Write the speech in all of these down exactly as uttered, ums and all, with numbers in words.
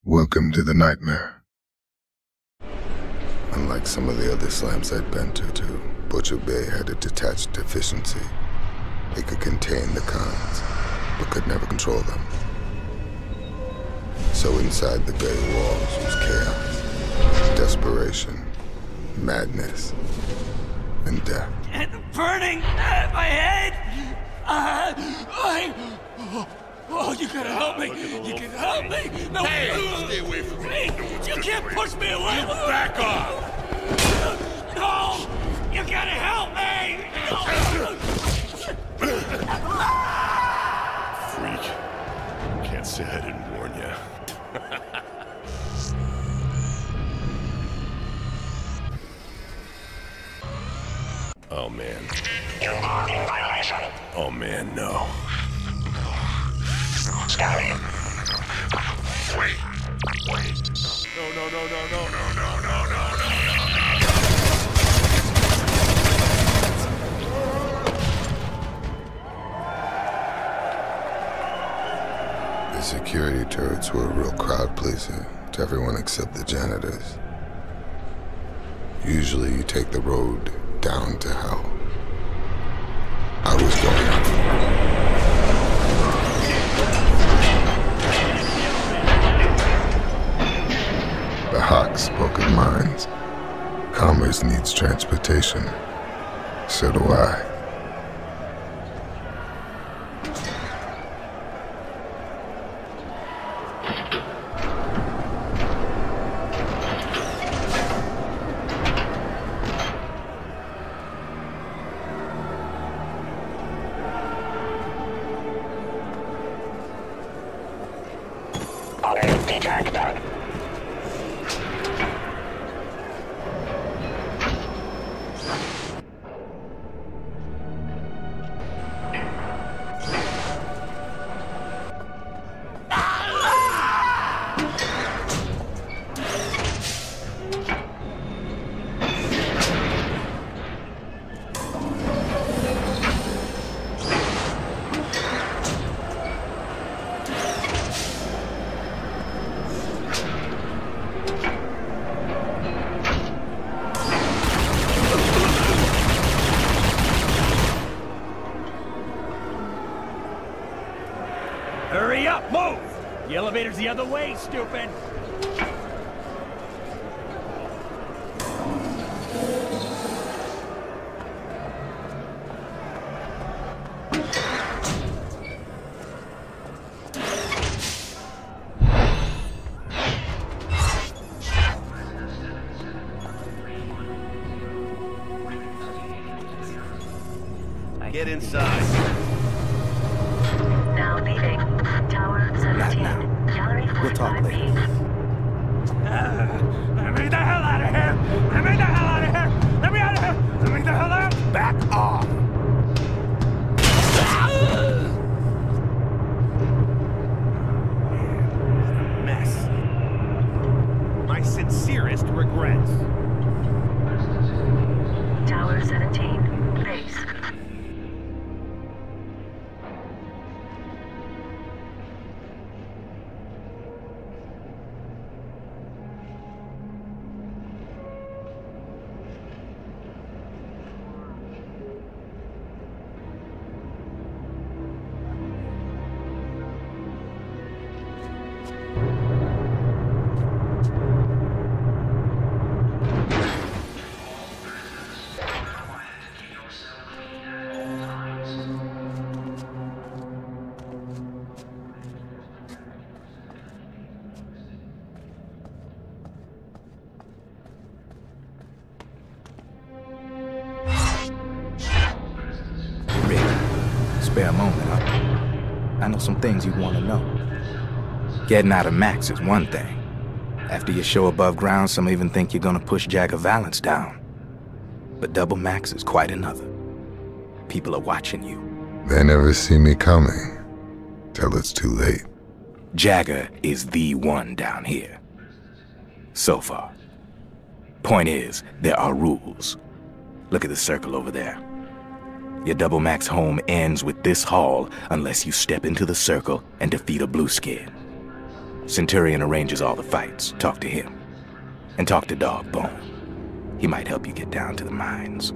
Welcome to the nightmare. Unlike some of the other slams I'd been to, to Butcher Bay had a detached efficiency. It could contain the cons, but could never control them. So inside the Bay walls was chaos, desperation, madness, and death. It's burning at my head! Uh, I... Oh, oh, you gotta help me! You can help me! No, hey, stay away from me! You can't push me away! You back off! No! You gotta help me! Freak. Can't say I didn't warn you. Oh man. You're marked in violation. Oh man, no. Scotty. Wait. Wait. No, no, no, no, no, no, no, no, no, no, no. The security turrets were a real crowd pleaser to everyone except the janitors. Usually you take the road down to hell. I was going up. The Hawk spoke of mines. Commerce needs transportation. So do I. Detected. Hurry up, move! The elevator's the other way, stupid! Get inside. Now leaving. Tower seventeen. Not now. Gallery We'll talk forty-five B. later. Uh, let me the hell out of here! Let me the hell out of here! Let me out of here! Let me the hell out! Back off! Mess. My sincerest regrets. Tower seventeen. Base. Spare a moment, huh? I know some things you want to know. Getting out of Max is one thing. After your show above ground, some even think you're gonna push Jagger Valance down. But Double Max is quite another. People are watching you. They never see me coming, till it's too late. Jagger is the one down here. So far. Point is, there are rules. Look at the circle over there. Your Double Max home ends with this hall unless you step into the circle and defeat a Blueskin. Centurion arranges all the fights. Talk to him. And talk to Dog Bone. He might help you get down to the mines.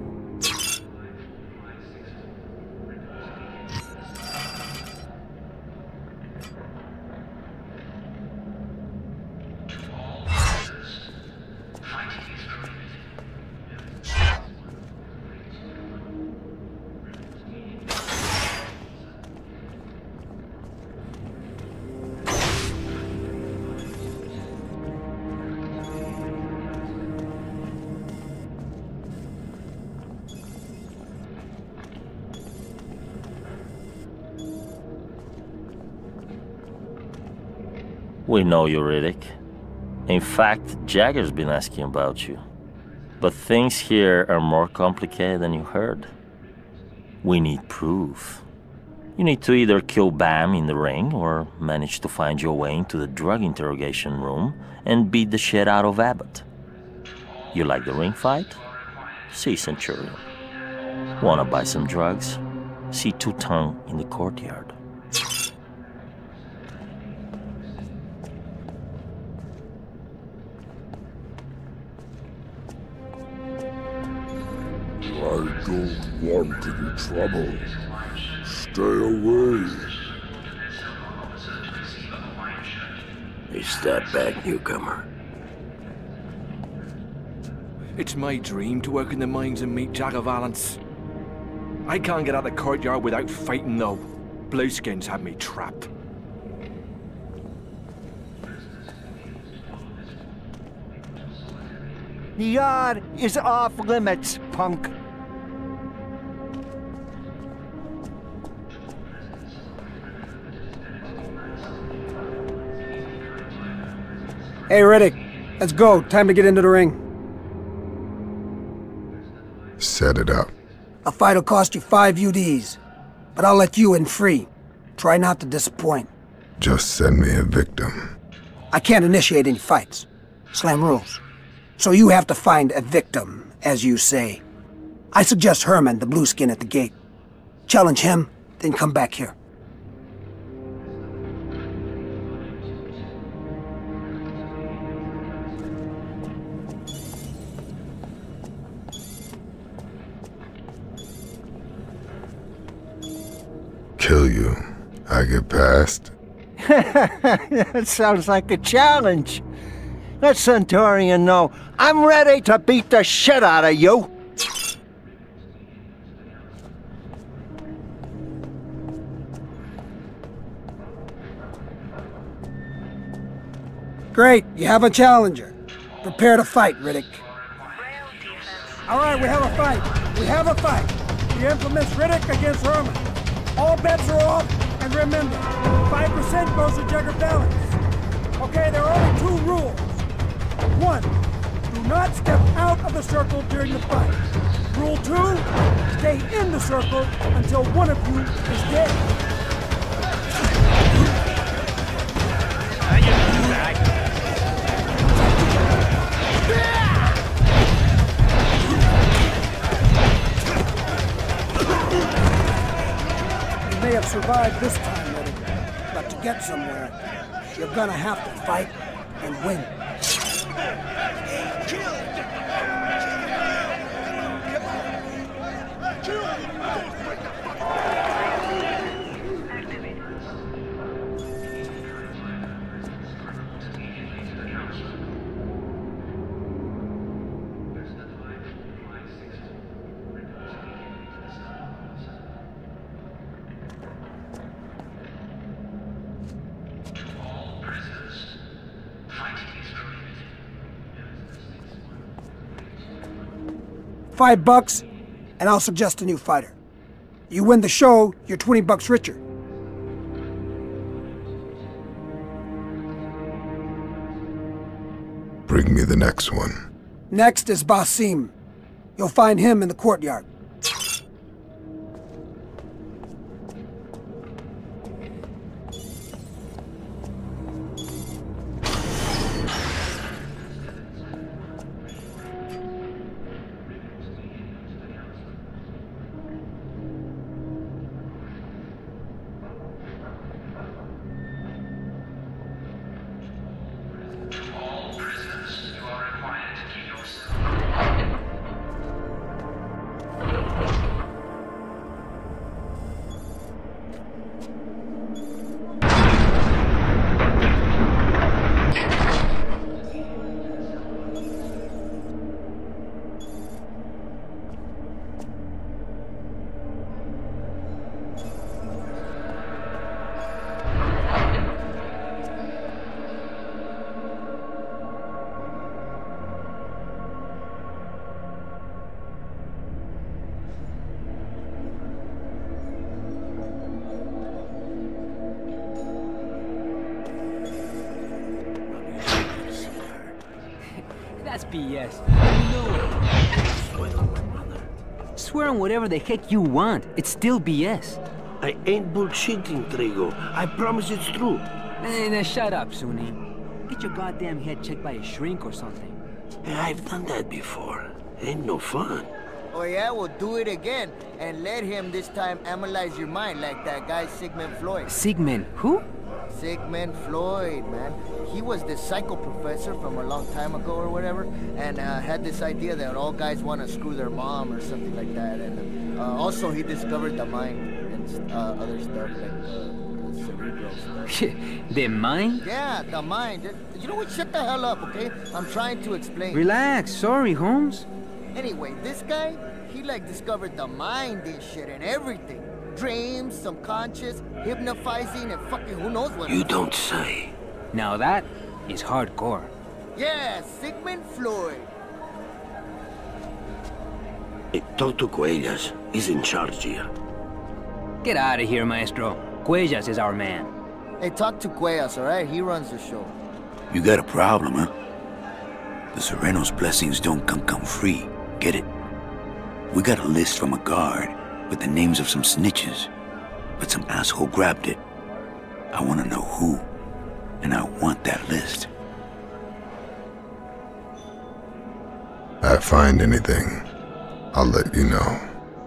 We know you, Riddick. In fact, Jagger's been asking about you. But things here are more complicated than you heard. We need proof. You need to either kill Bam in the ring or manage to find your way into the drug interrogation room and beat the shit out of Abbott. You like the ring fight? See Centurion. Wanna buy some drugs? See Two-Tongue in the courtyard. I don't want any trouble. Stay away. Hey, step back, newcomer. It's my dream to work in the mines and meet Jagger Valance. I can't get out the courtyard without fighting, though. Blueskins have me trapped. The yard is off limits, punk. Hey, Riddick. Let's go. Time to get into the ring. Set it up. A fight'll cost you five U Ds, but I'll let you in free. Try not to disappoint. Just send me a victim. I can't initiate any fights. Slam rules. So you have to find a victim, as you say. I suggest Herman, the blueskin at the gate. Challenge him, then come back here. Kill you. I get past? That sounds like a challenge. Let Centurion know I'm ready to beat the shit out of you. Great, you have a challenger. Prepare to fight, Riddick. All right, we have a fight. We have a fight. The infamous Riddick against Herman. All bets are off, and remember, five percent goes to Jagger Valance. Okay, there are only two rules. One, do not step out of the circle during the fight. Rule two, stay in the circle until one of you is dead. You may have survived this time, Riddick, but to get somewhere, you're gonna have to fight and win. Five bucks, and I'll suggest a new fighter. You win the show, you're twenty bucks richer. Bring me the next one. Next is Basim. You'll find him in the courtyard. That's B S. You know it. Swear on my brother. Swear on whatever the heck you want. It's still B S. I ain't bullshitting, Trigo. I promise it's true. Hey, now shut up, Sunni. Get your goddamn head checked by a shrink or something. Hey, I've done that before. Ain't no fun. Oh yeah, we'll do it again. And let him this time analyze your mind like that guy Sigmund Freud. Sigmund who? Sigmund Freud, man. He was this psycho professor from a long time ago or whatever, and uh, had this idea that all guys want to screw their mom or something like that. And uh, also he discovered the mind and uh, other stuff like uh, cerebral stuff. The mind? Yeah, the mind. You know what? Shut the hell up, okay? I'm trying to explain. Relax. Sorry, Holmes. Anyway, this guy, he like discovered the mind and shit and everything. Dreams, subconscious, hypnotizing, and fucking who knows what. You don't say. Now that is hardcore. Yeah, Sigmund Freud. Hey, talk to Cuellas. He's in charge here. Get out of here, Maestro. Cuellas is our man. Hey, talk to Cuellas, alright? He runs the show. You got a problem, huh? The Sereno's blessings don't come come free. Get it? We got a list from a guard with the names of some snitches, but some asshole grabbed it. I want to know who, and I want that list. If I find anything, I'll let you know.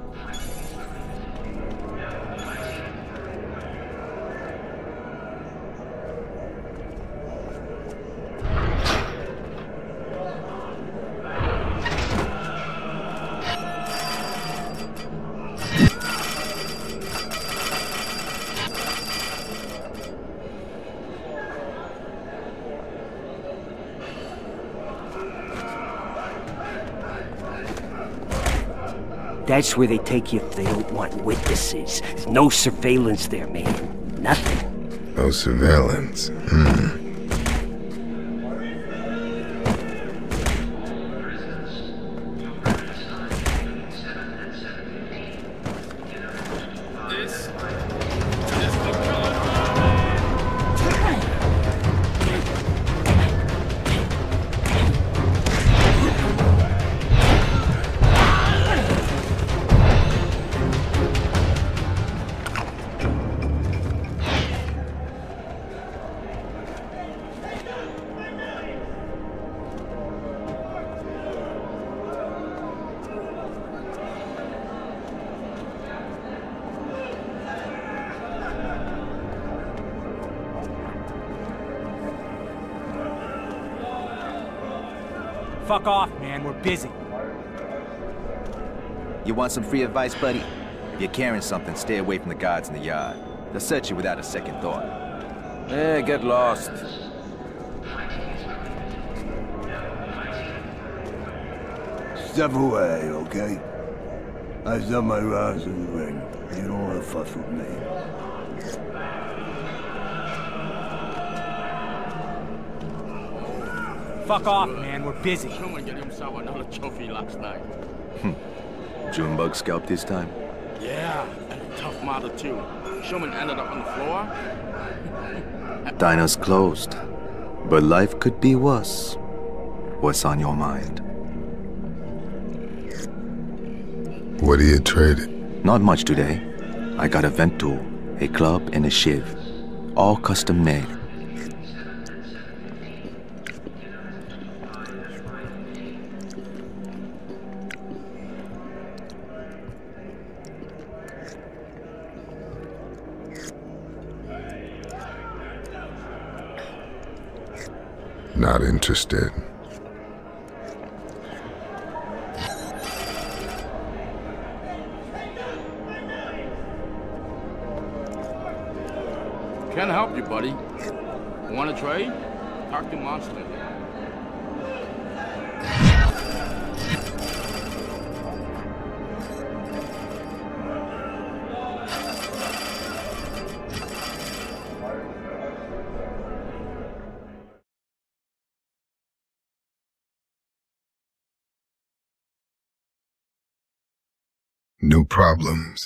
That's where they take you if they don't want witnesses. There's no surveillance there, man. Nothing. No surveillance. Hmm. Fuck off, man. We're busy. You want some free advice, buddy? If you're carrying something, stay away from the guards in the yard. They'll search you without a second thought. Eh, get lost. Step away, okay? I've done my rounds in the ring. You don't want to fuss with me. Fuck off, man. We're busy. Truman got himself another trophy last night. Hmm. Junebug scalped this time? Yeah, and a tough model too. Sherman ended up on the floor. Diner's closed, but life could be worse. What's on your mind? What do you trade? Not much today. I got a vent tool, a club, and a shiv. All custom made. Not interested. Can't help you, buddy. Want to trade? Talk to Monster. New problems.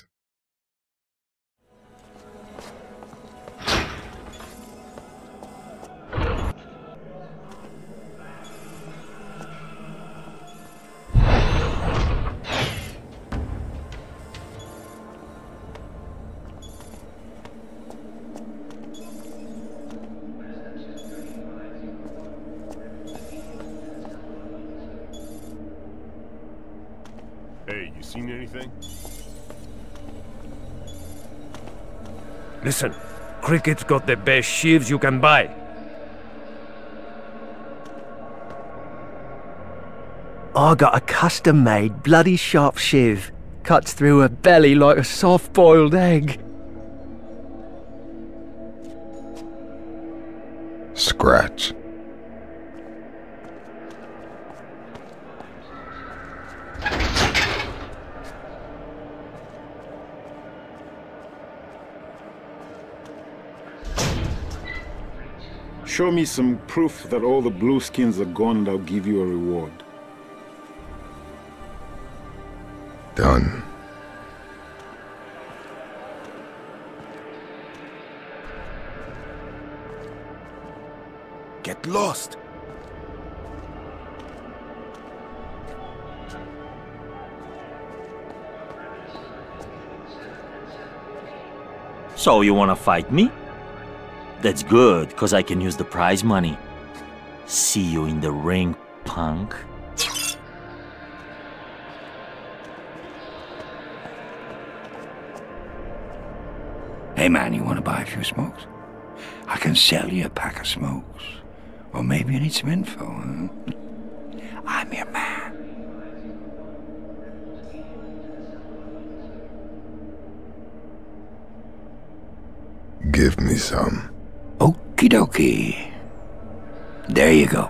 Seen anything? Listen, Cricket's got the best sheaves you can buy. I got a custom-made, bloody sharp shiv. Cuts through a belly like a soft-boiled egg. Scratch. Show me some proof that all the blueskins are gone and I'll give you a reward. Done. Get lost. So you wanna fight me? That's good, because I can use the prize money. See you in the ring, punk. Hey man, you want to buy a few smokes? I can sell you a pack of smokes. Or maybe you need some info, huh? I'm your man. Give me some. Okie dokie. There you go.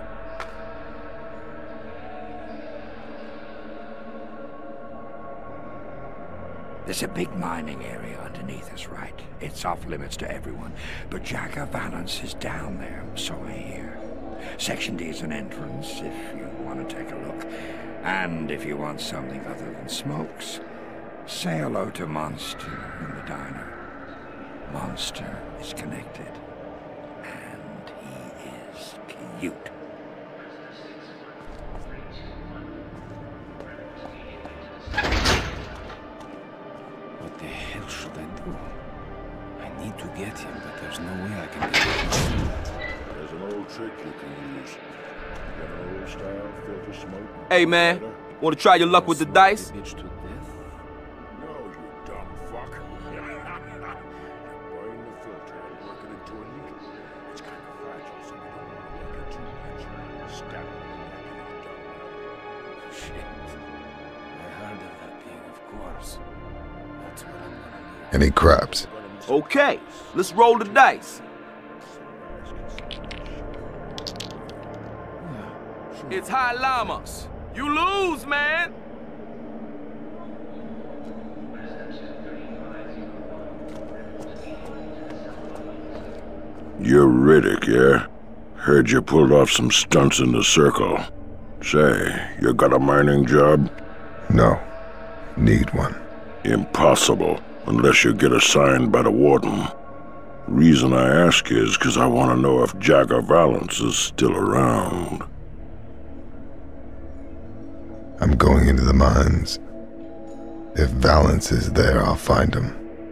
There's a big mining area underneath us, right? It's off limits to everyone, but Jagger Valance is down there, so I hear. Section D is an entrance if you want to take a look. And if you want something other than smokes, say hello to Monster in the diner. Monster is connected, and he is cute. What the hell should I do? I need to get him, but there's no way I can get him. There's an old trick you can use. You got an old style filter smoke? Hey man, wanna try your luck with the dice? No, you dumb fuck. Burn the filter and work it into a needle. It's kind of fragile, so you don't want to work it too much. Stab it in the neck and it's done. Shit. I heard of that thing, of course. That's what I'm gonna Any craps? Okay, let's roll the dice. It's High Llamas. You lose, man. You're Riddick, yeah? Heard you pulled off some stunts in the circle. Say, you got a mining job? No. Need one. Impossible, unless you get assigned by the warden. Reason I ask is because I want to know if Jagger Valance is still around. I'm going into the mines. If Valance is there, I'll find him.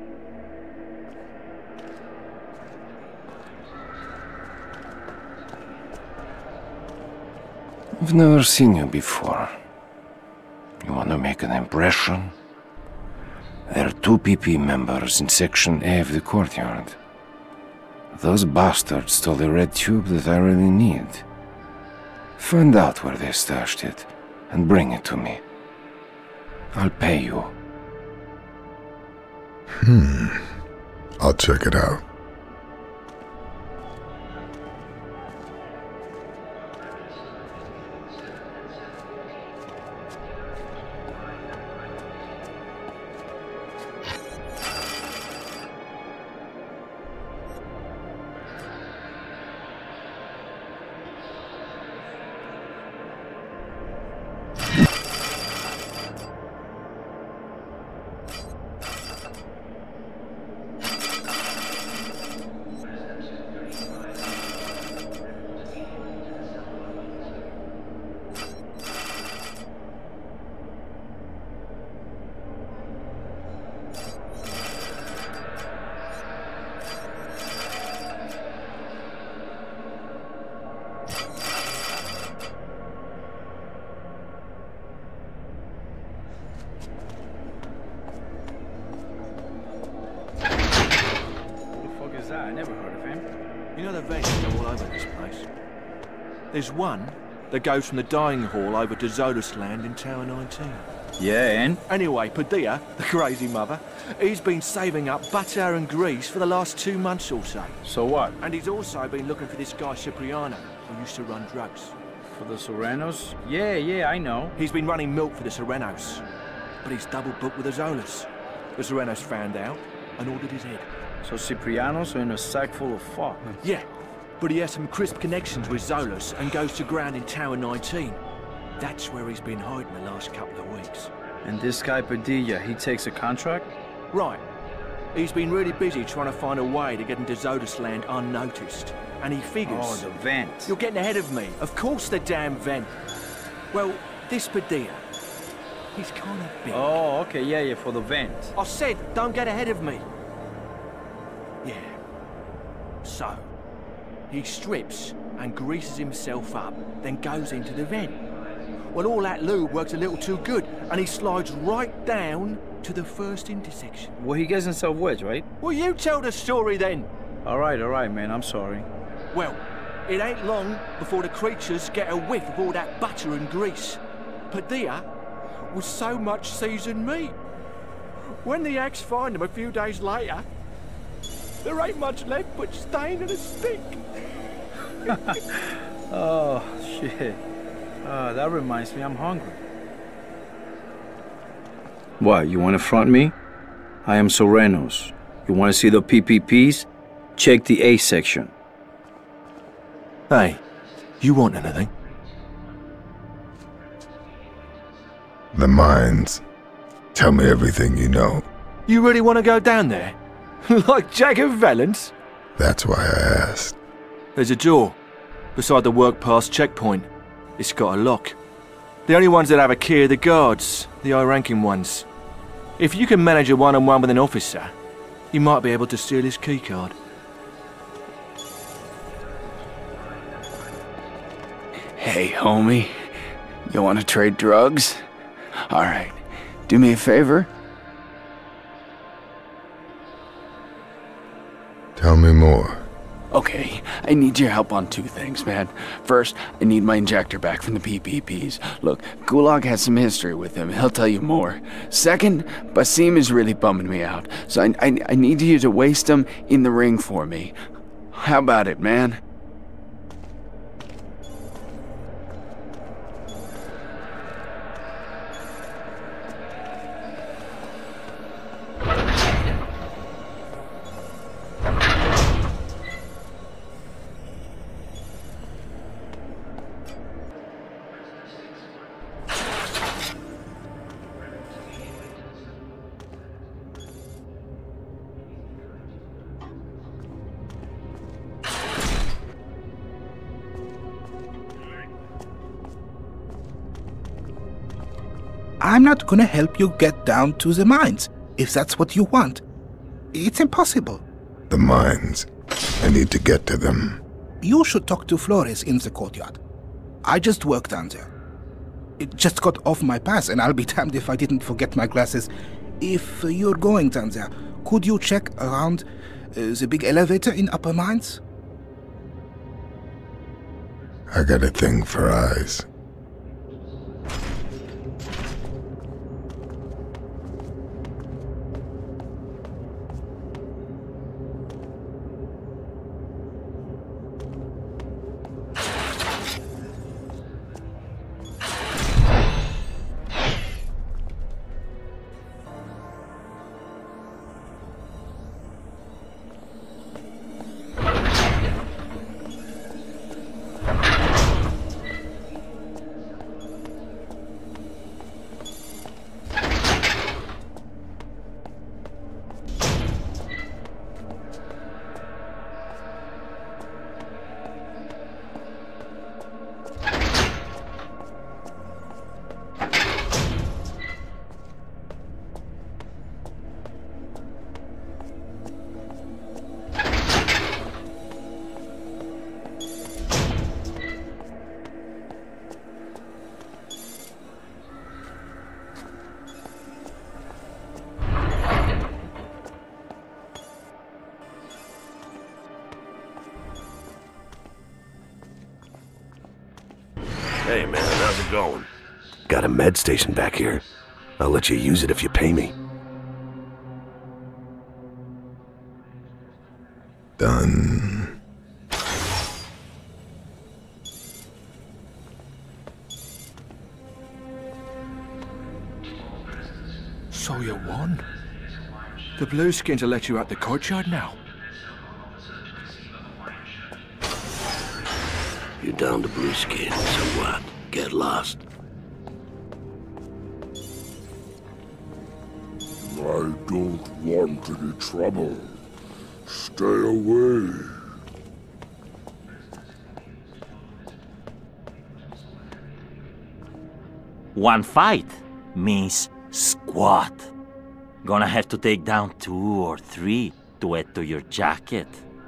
I've never seen you before. You want to make an impression? There are two P P members in Section A of the courtyard. Those bastards stole the red tube that I really need. Find out where they stashed it, and bring it to me. I'll pay you. Hmm. I'll check it out. You know the vents go all over this place. There's one that goes from the dining hall over to Zolas Land in Tower nineteen. Yeah, and? Anyway, Padilla, the crazy mother, he's been saving up butter and grease for the last two months or so. So what? And he's also been looking for this guy Cipriano, who used to run drugs. For the Serenos? Yeah, yeah, I know. He's been running milk for the Serenos, but he's double booked with the Zolas. The Serenos found out and ordered his head. So Cipriano's in a sack full of fuck. Yeah, but he has some crisp connections with Zolas and goes to ground in Tower nineteen. That's where he's been hiding the last couple of weeks. And this guy Padilla, he takes a contract? Right. He's been really busy trying to find a way to get into Zolas Land unnoticed. And he figures... Oh, the vent. You're getting ahead of me. Of course the damn vent. Well, this Padilla, he's kind of big. Oh, okay, yeah, yeah, for the vent. I said, don't get ahead of me. Yeah. So, he strips and greases himself up, then goes into the vent. Well, all that lube works a little too good, and he slides right down to the first intersection. Well, he gets himself wedged, right? Well, you tell the story then. All right, all right, man, I'm sorry. Well, it ain't long before the creatures get a whiff of all that butter and grease. Padilla was so much seasoned meat. When the Axe find him a few days later, there ain't much left but stain and a stick. Oh, shit. Uh, that reminds me, I'm hungry. What, you want to front me? I am Serenos. You want to see the P P Ps? Check the A section. Hey, you want anything? The mines. Tell me everything you know. You really want to go down there? Like Jagger Valance? That's why I asked. There's a door beside the work pass checkpoint. It's got a lock. The only ones that have a key are the guards, the high-ranking ones. If you can manage a one-on-one with an officer, you might be able to steal his keycard. Hey, homie. You want to trade drugs? All right. Do me a favor. Tell me more. Okay, I need your help on two things, man. First, I need my injector back from the P P Ps. Look, Gulag has some history with him. He'll tell you more. Second, Basim is really bumming me out, so I, I, I need you to waste him in the ring for me. How about it, man? I'm not gonna help you get down to the mines, if that's what you want. It's impossible. The mines. I need to get to them. You should talk to Flores in the courtyard. I just worked down there. It just got off my pass, and I'll be damned if I didn't forget my glasses. If you're going down there, could you check around uh, the big elevator in Upper Mines? I got a thing for eyes. Hey, man, how's it going? Got a med station back here. I'll let you use it if you pay me. Done. So you won? The Blueskins will let you out the courtyard now. You're down to Blueskin, so what? Get lost. I don't want any trouble. Stay away. One fight means squad. Gonna have to take down two or three to add to your jacket.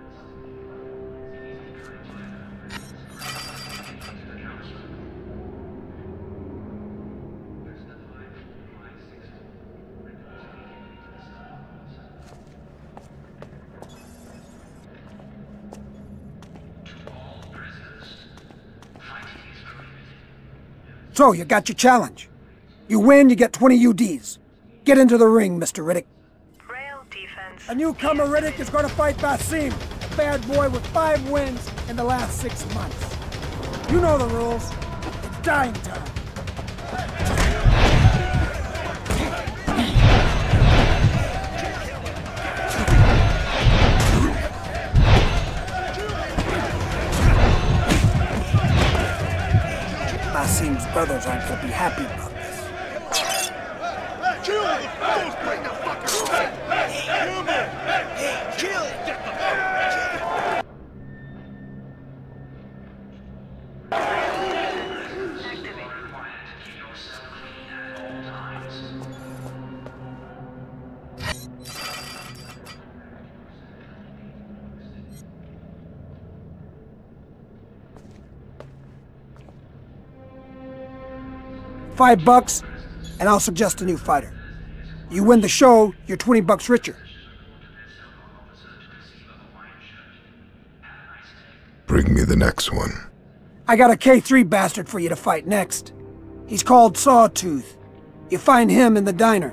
So, you got your challenge. You win, you get twenty U Ds. Get into the ring, Mister Riddick. Rail defense. A newcomer Riddick is going to fight Basim, a bad boy with five wins in the last six months. You know the rules. It's dying time. Basim's brothers aren't going to be happy about this. Kill the fools! Bring the fuckers back! Come on! Hey, kill it! Get the Five bucks, and I'll suggest a new fighter. You win the show, you're twenty bucks richer. Bring me the next one. I got a K three bastard for you to fight next. He's called Sawtooth. You find him in the diner.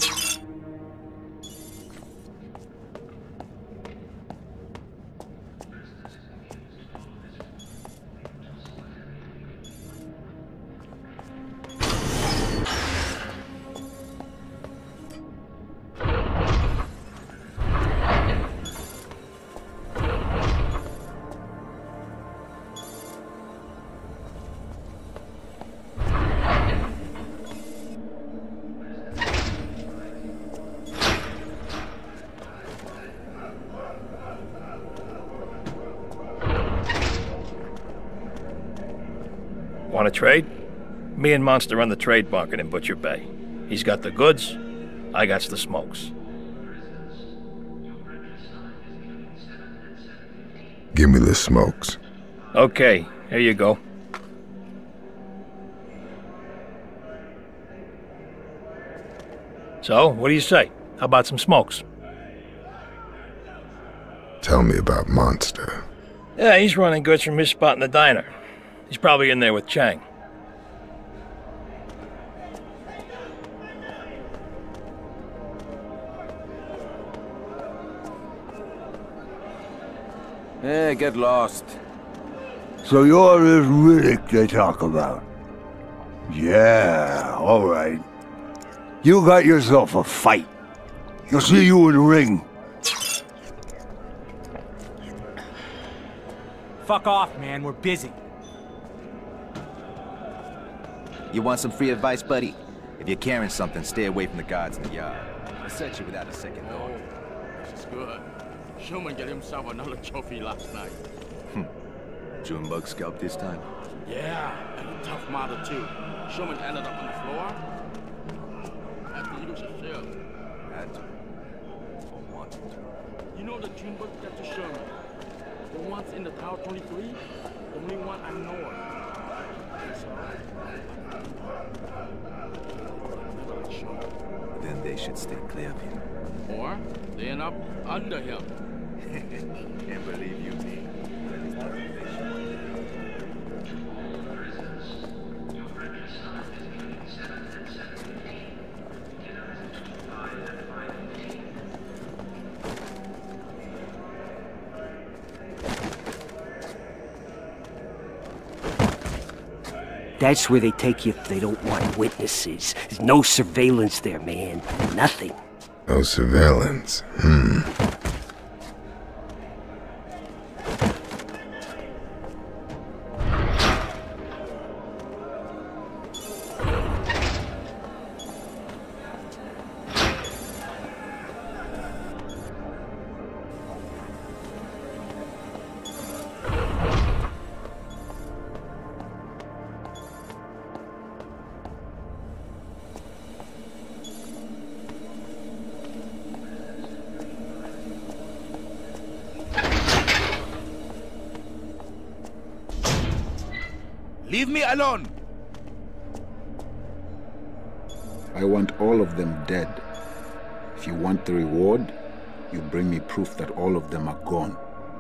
Want to trade? Me and Monster run the trade market in Butcher Bay. He's got the goods, I got the smokes. Give me the smokes. Okay, here you go. So, what do you say? How about some smokes? Tell me about Monster. Yeah, he's running goods from his spot in the diner. He's probably in there with Chang. Yeah, get lost. So you're this Riddick they talk about? Yeah, all right. You got yourself a fight. You'll see you in the ring. Fuck off, man. We're busy. You want some free advice, buddy? If you're carrying something, stay away from the guards in the yard. I'll set you without a second thought. Oh, this is good. Sherman got himself another trophy last night. Hmm. Junebug scalp this time? Yeah, and a tough model too. Sherman ended up on the floor. Had to use a shield. Had to. Or wanted to. You know the Junebug got to Sherman. The ones in the Tower twenty-three? The only one I know of. Then they should stay clear of him. Or they end up under him. Can't believe you, me. That's where they take you if they don't want witnesses. There's no surveillance there, man. Nothing. No surveillance. Hmm. Leave me alone! I want all of them dead. If you want the reward, you bring me proof that all of them are gone.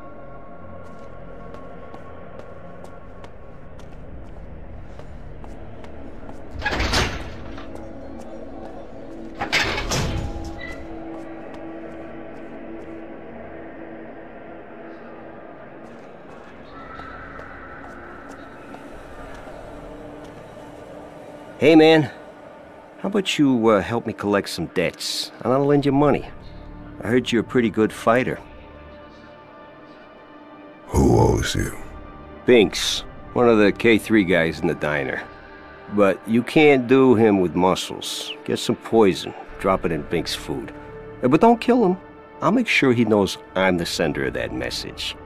Hey, man. How about you uh, help me collect some debts, and I'll lend you money. I heard you're a pretty good fighter. Who owes you? Binks, one of the K three guys in the diner. But you can't do him with muscles. Get some poison, drop it in Binks' food. Uh, But don't kill him. I'll make sure he knows I'm the sender of that message.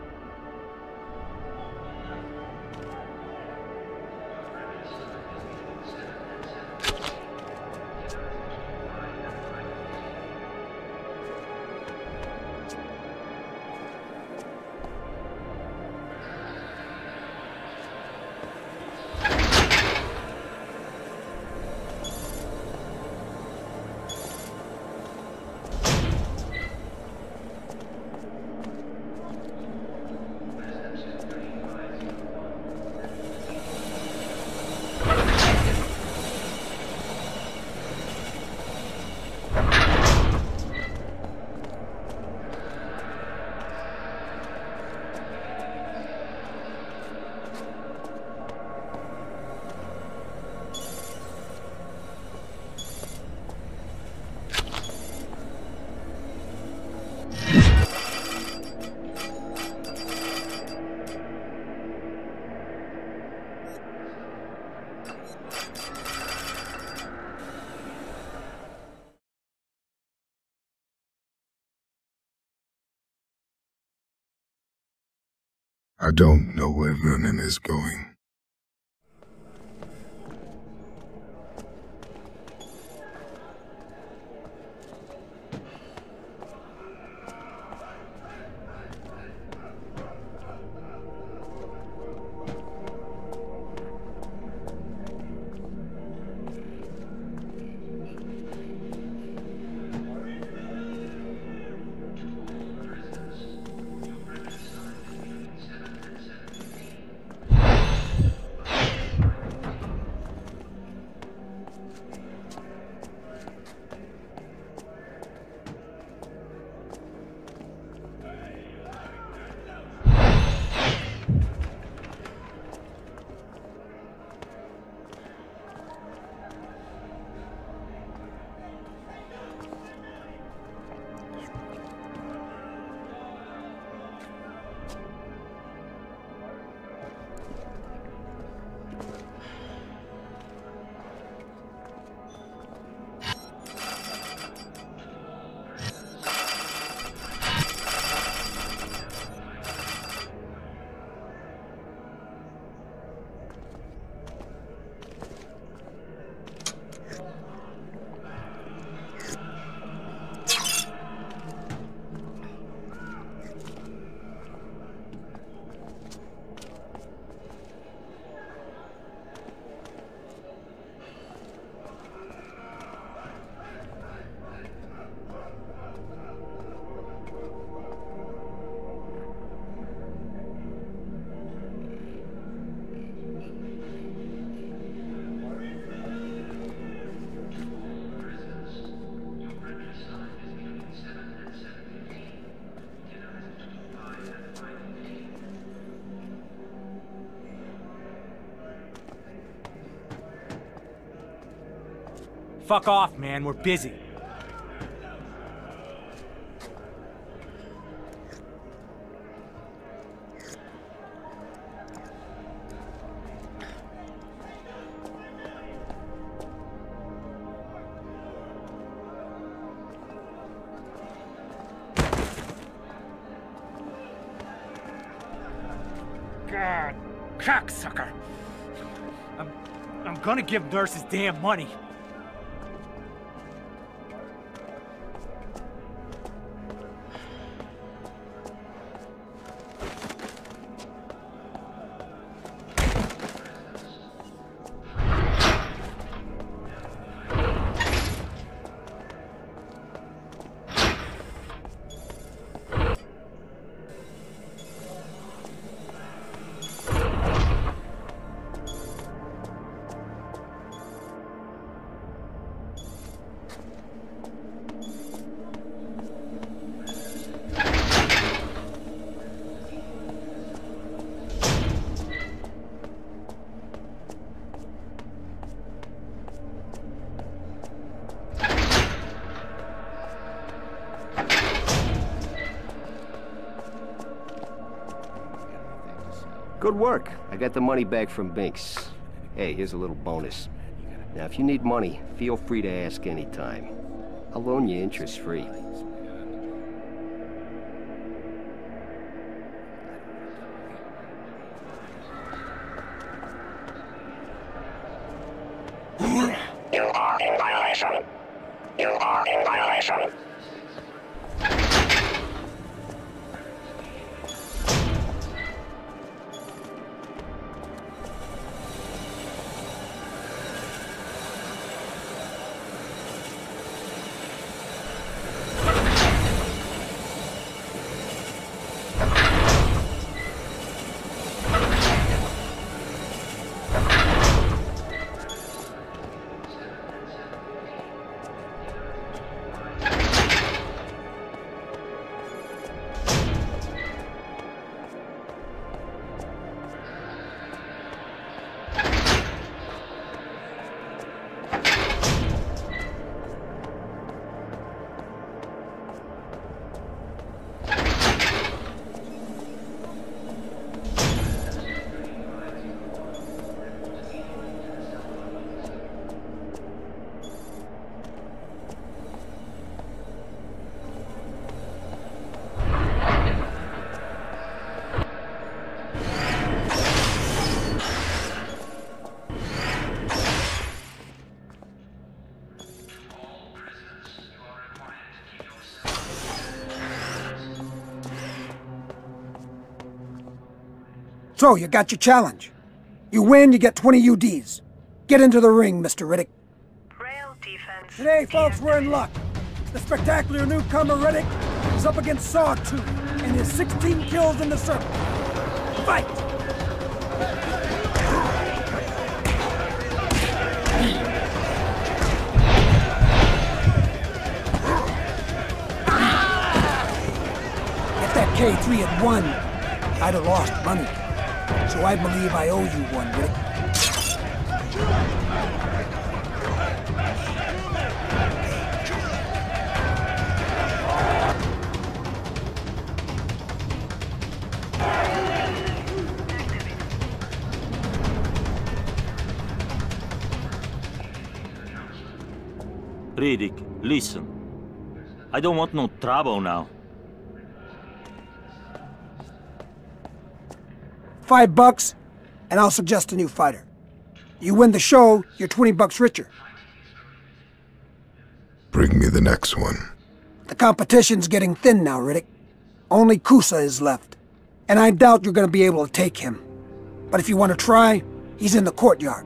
I don't know where Vernon is going. Fuck off, man. We're busy. God, cocksucker. I'm, I'm gonna give Nurse his damn money. Good work. I got the money back from Binks. Hey, here's a little bonus. Now, if you need money, feel free to ask anytime. I'll loan you interest-free. You are in violation. You are in violation. So, you got your challenge. You win, you get twenty U Ds. Get into the ring, Mister Riddick. Rail defense. Today, folks, we're in luck. The spectacular newcomer Riddick is up against Sawtooth and his sixteen kills in the circle. Fight! If that K three had won, I'd have lost money. So I believe I owe you one, Riddick. Riddick, listen. I don't want no trouble now. Five bucks, and I'll suggest a new fighter. You win the show, you're twenty bucks richer. Bring me the next one. The competition's getting thin now, Riddick. Only Kusa is left, and I doubt you're gonna be able to take him. But if you want to try, he's in the courtyard.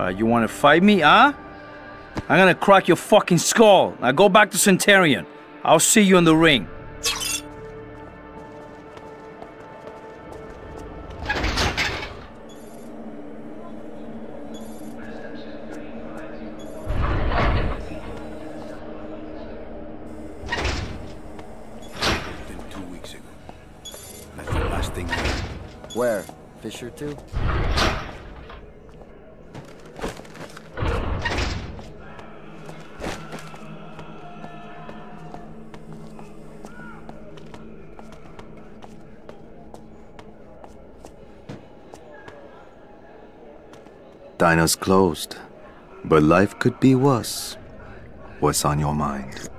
Uh, you wanna fight me, huh? I'm gonna crack your fucking skull. Now go back to Centurion. I'll see you in the ring. Where? Fisher too? Diner's closed, but life could be worse. What's on your mind?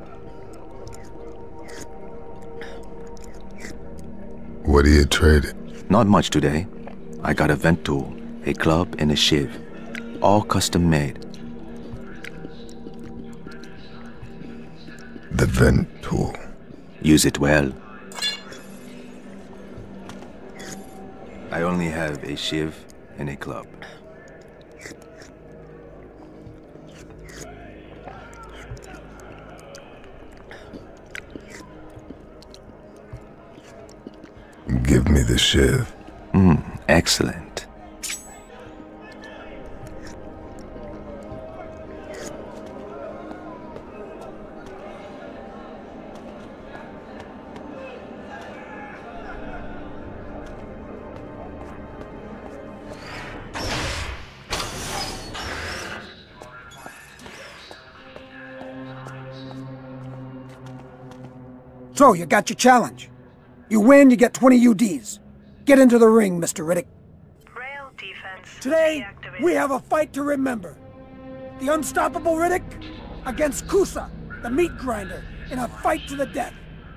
What are you trading? Not much today. I got a vent tool, a club, and a shiv. All custom made. The vent tool. Use it well. I only have a shiv and a club. Give me the shiv. Hmm, excellent. So, you got your challenge. You win, you get twenty U Ds. Get into the ring, Mister Riddick. Rail defense. Today, we have a fight to remember. The unstoppable Riddick against Kusa, the meat grinder, in a fight to the death.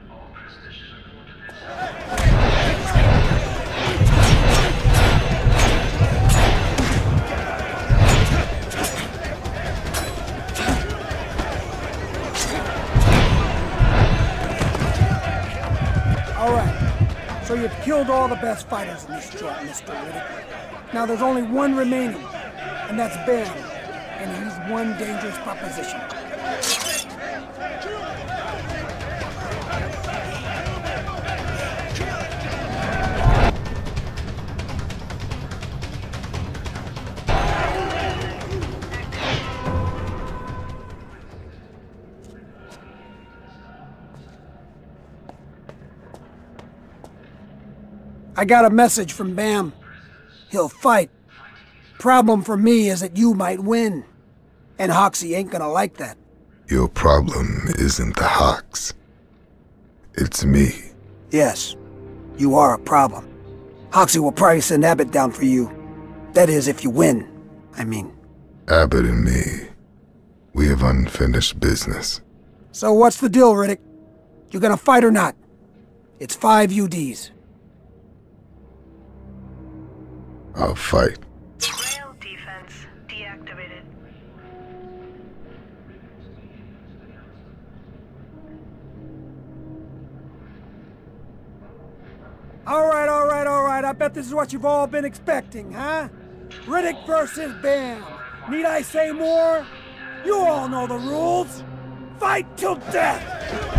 All right, so you've killed all the best fighters in this joint, Mister Riddick. Now there's only one remaining, and that's Ben, and he's one dangerous proposition. I got a message from Bam. He'll fight. Problem for me is that you might win. And Hoxie ain't gonna like that. Your problem isn't the Hox. It's me. Yes, you are a problem. Hoxie will probably send Abbott down for you. That is, if you win, I mean. Abbott and me, we have unfinished business. So what's the deal, Riddick? You gonna fight or not? It's five U Ds. I'll fight. Rail defense deactivated. All right, all right, all right. I bet this is what you've all been expecting, huh? Riddick versus Bam. Need I say more? You all know the rules. Fight till death!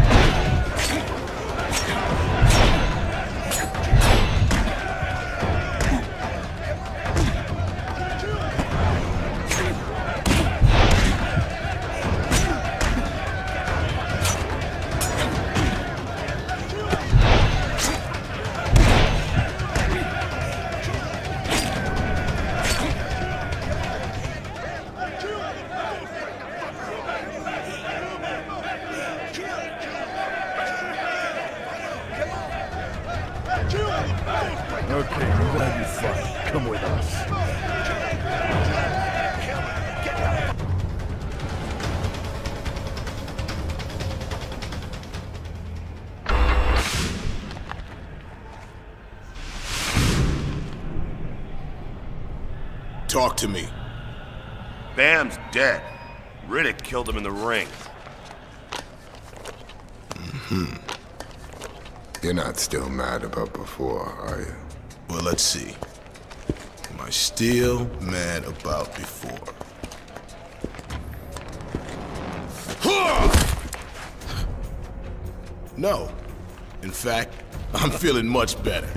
Okay, we're gonna have you fight. Come with us. Talk to me. Bam's dead. Riddick killed him in the ring. Mm-hmm. You're not still mad about before, are you? Well, let's see. am I still mad about before? No. In fact, I'm feeling much better.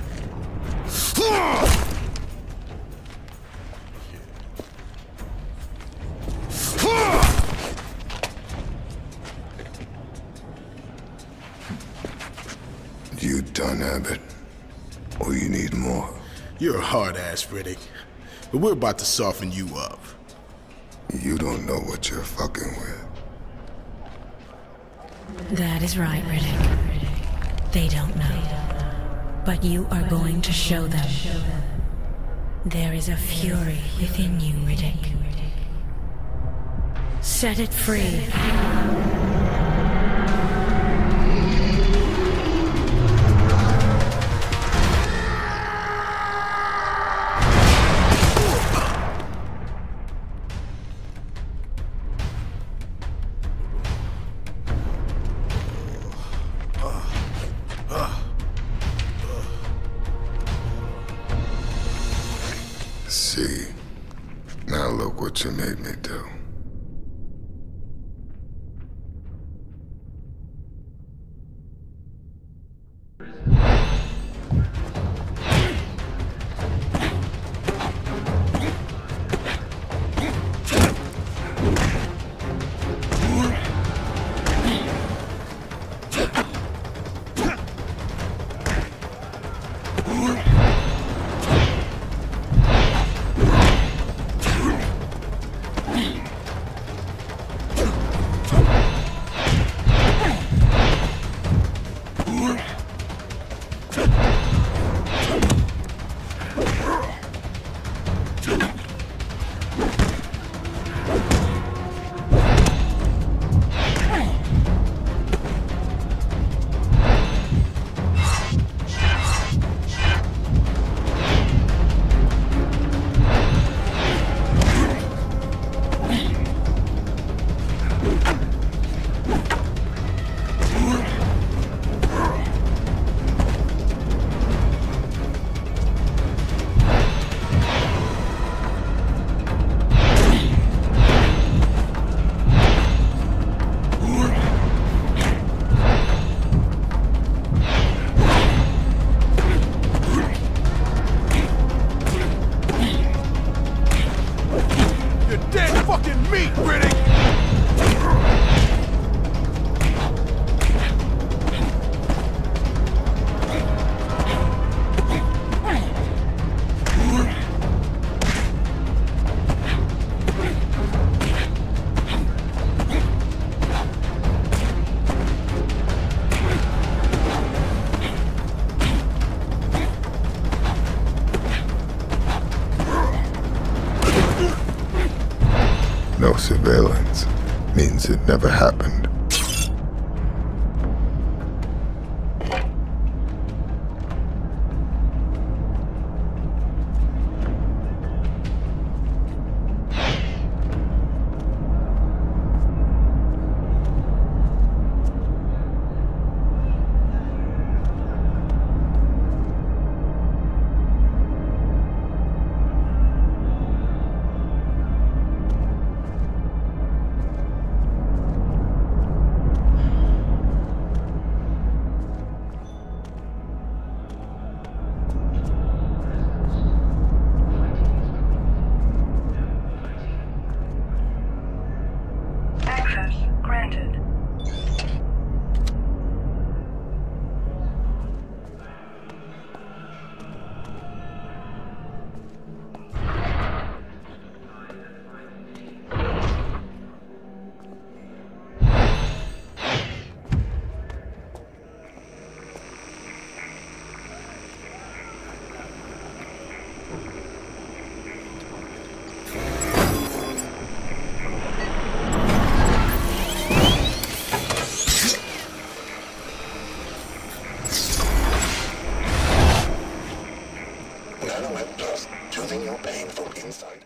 You done, Abbott? Or you need more? You're a hard-ass, Riddick. But we're about to soften you up. You don't know what you're fucking with. That is right, Riddick. They don't know. But you are going to show them. There is a fury within you, Riddick. Set it free. See, now look what you made me do. No surveillance means it never happened. Access granted. Choosing your pain from inside.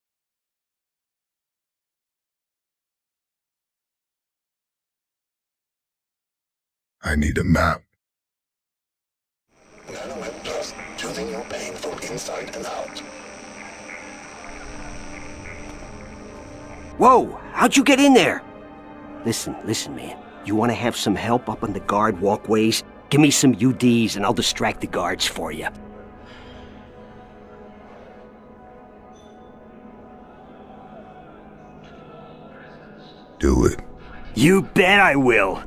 I need a map. Nano Plus, choosing your pain from inside and out. Whoa, how'd you get in there? Listen, listen, man. You want to have some help up on the guard walkways? Give me some U Ds and I'll distract the guards for you. Do it. You bet I will.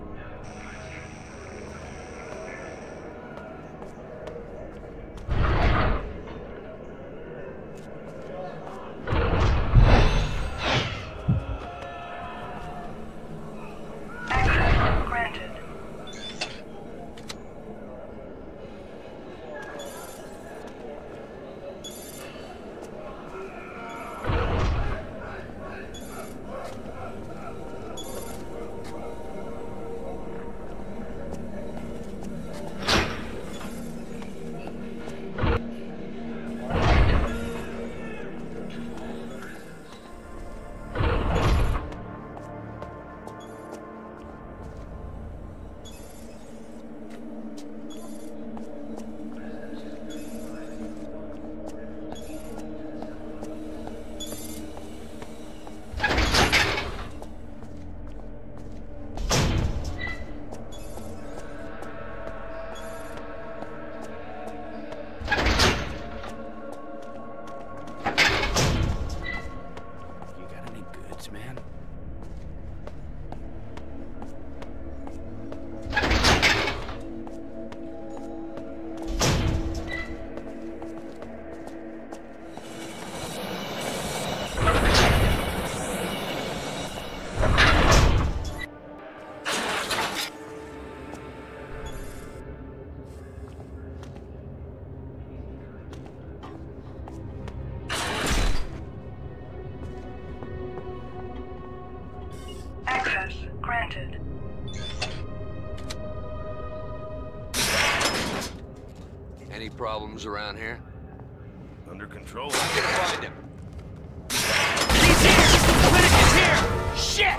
Any problems around here? Under control. I'm gonna find him. He's here! Riddick is here! Shit!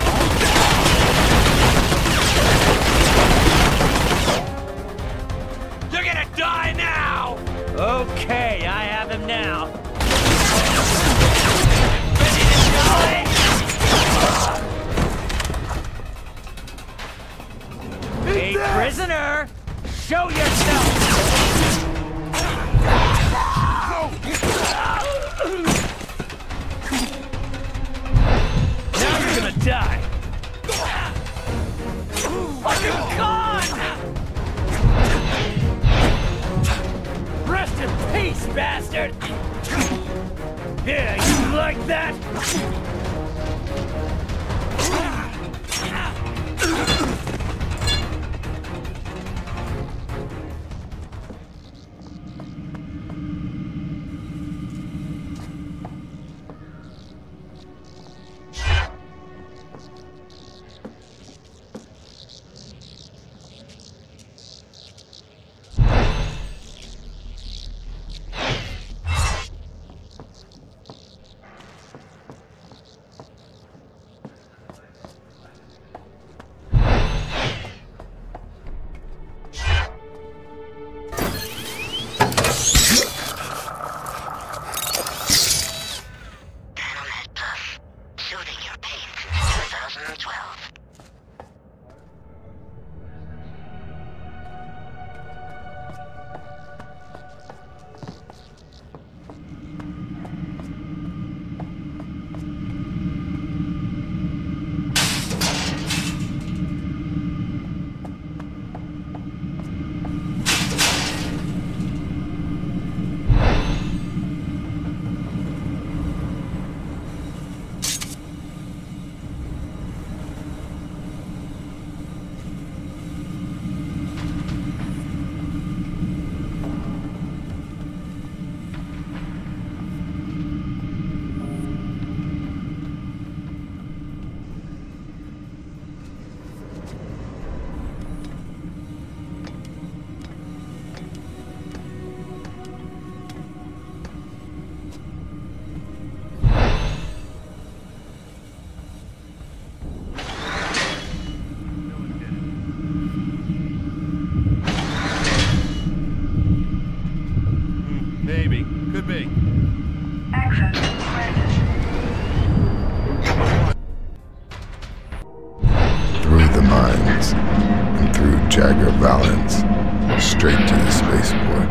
You're gonna die now! Okay, I have him now. Ready to die? Hey, prisoner! Show yourself! Now you're gonna die! Fucking gone! Rest in peace, bastard! Yeah, you like that? Jagger Valance straight to the spaceport.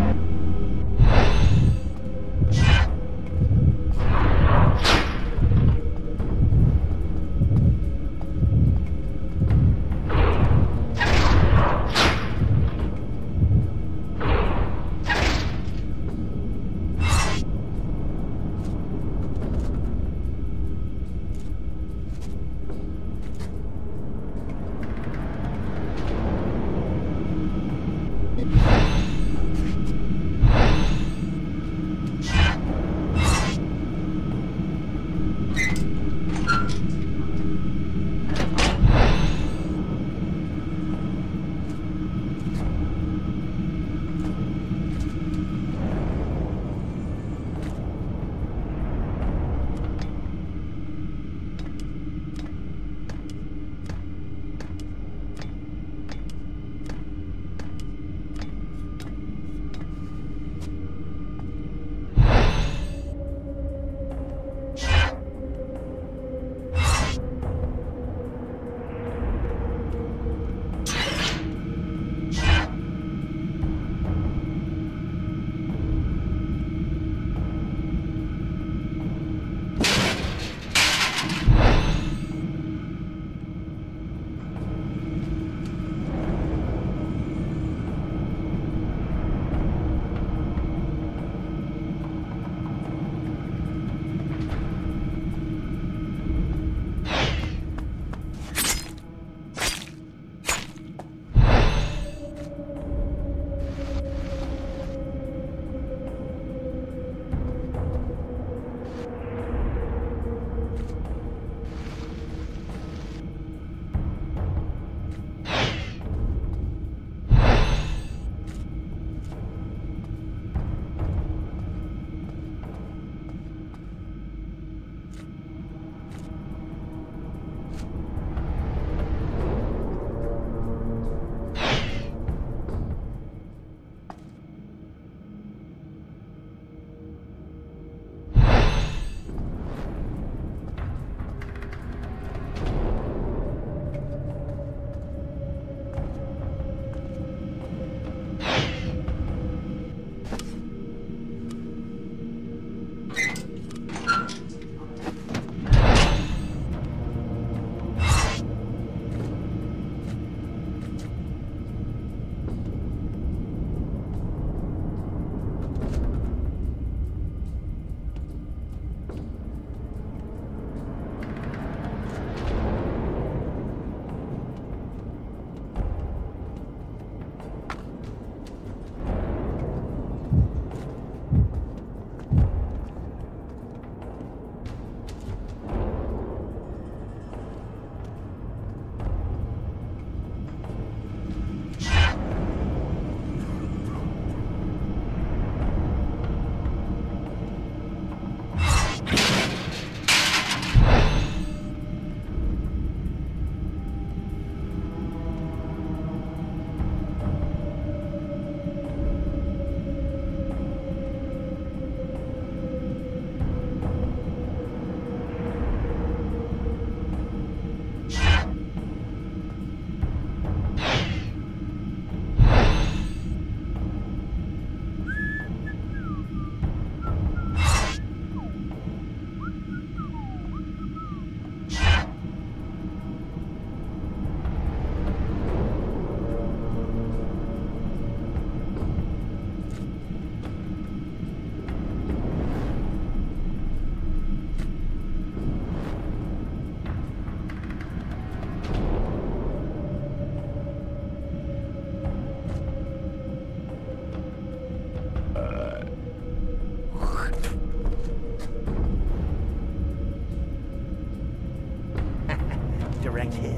Direct hit.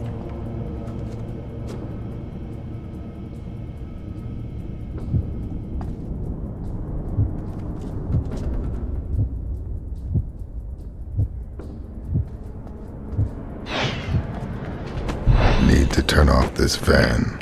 Need to turn off this van.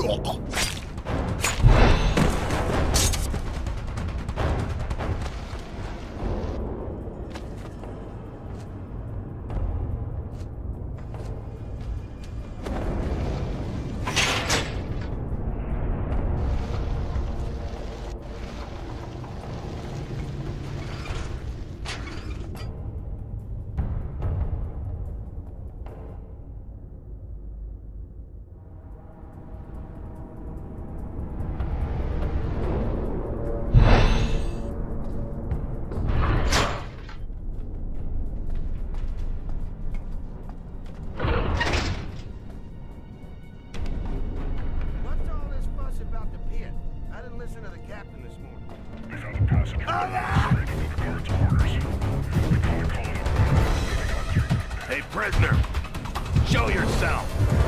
Hey, prisoner! Show yourself!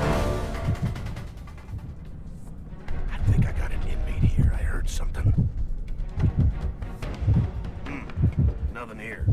I think I got an inmate here. I heard something. Hmm. Nothing here.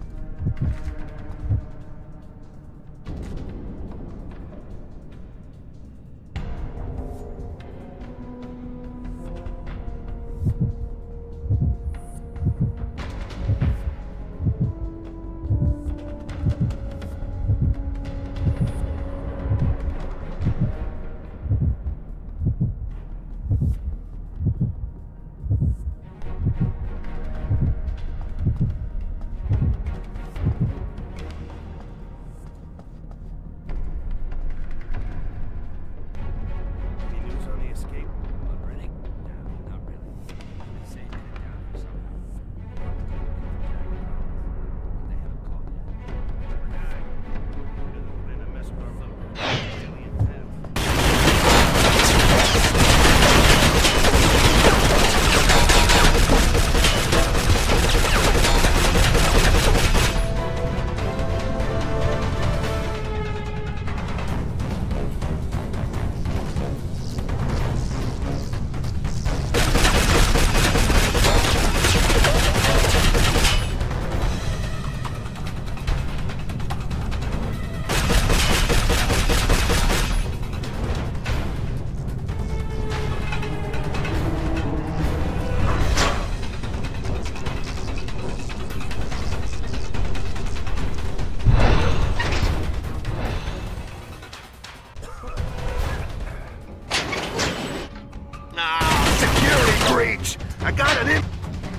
I got an in.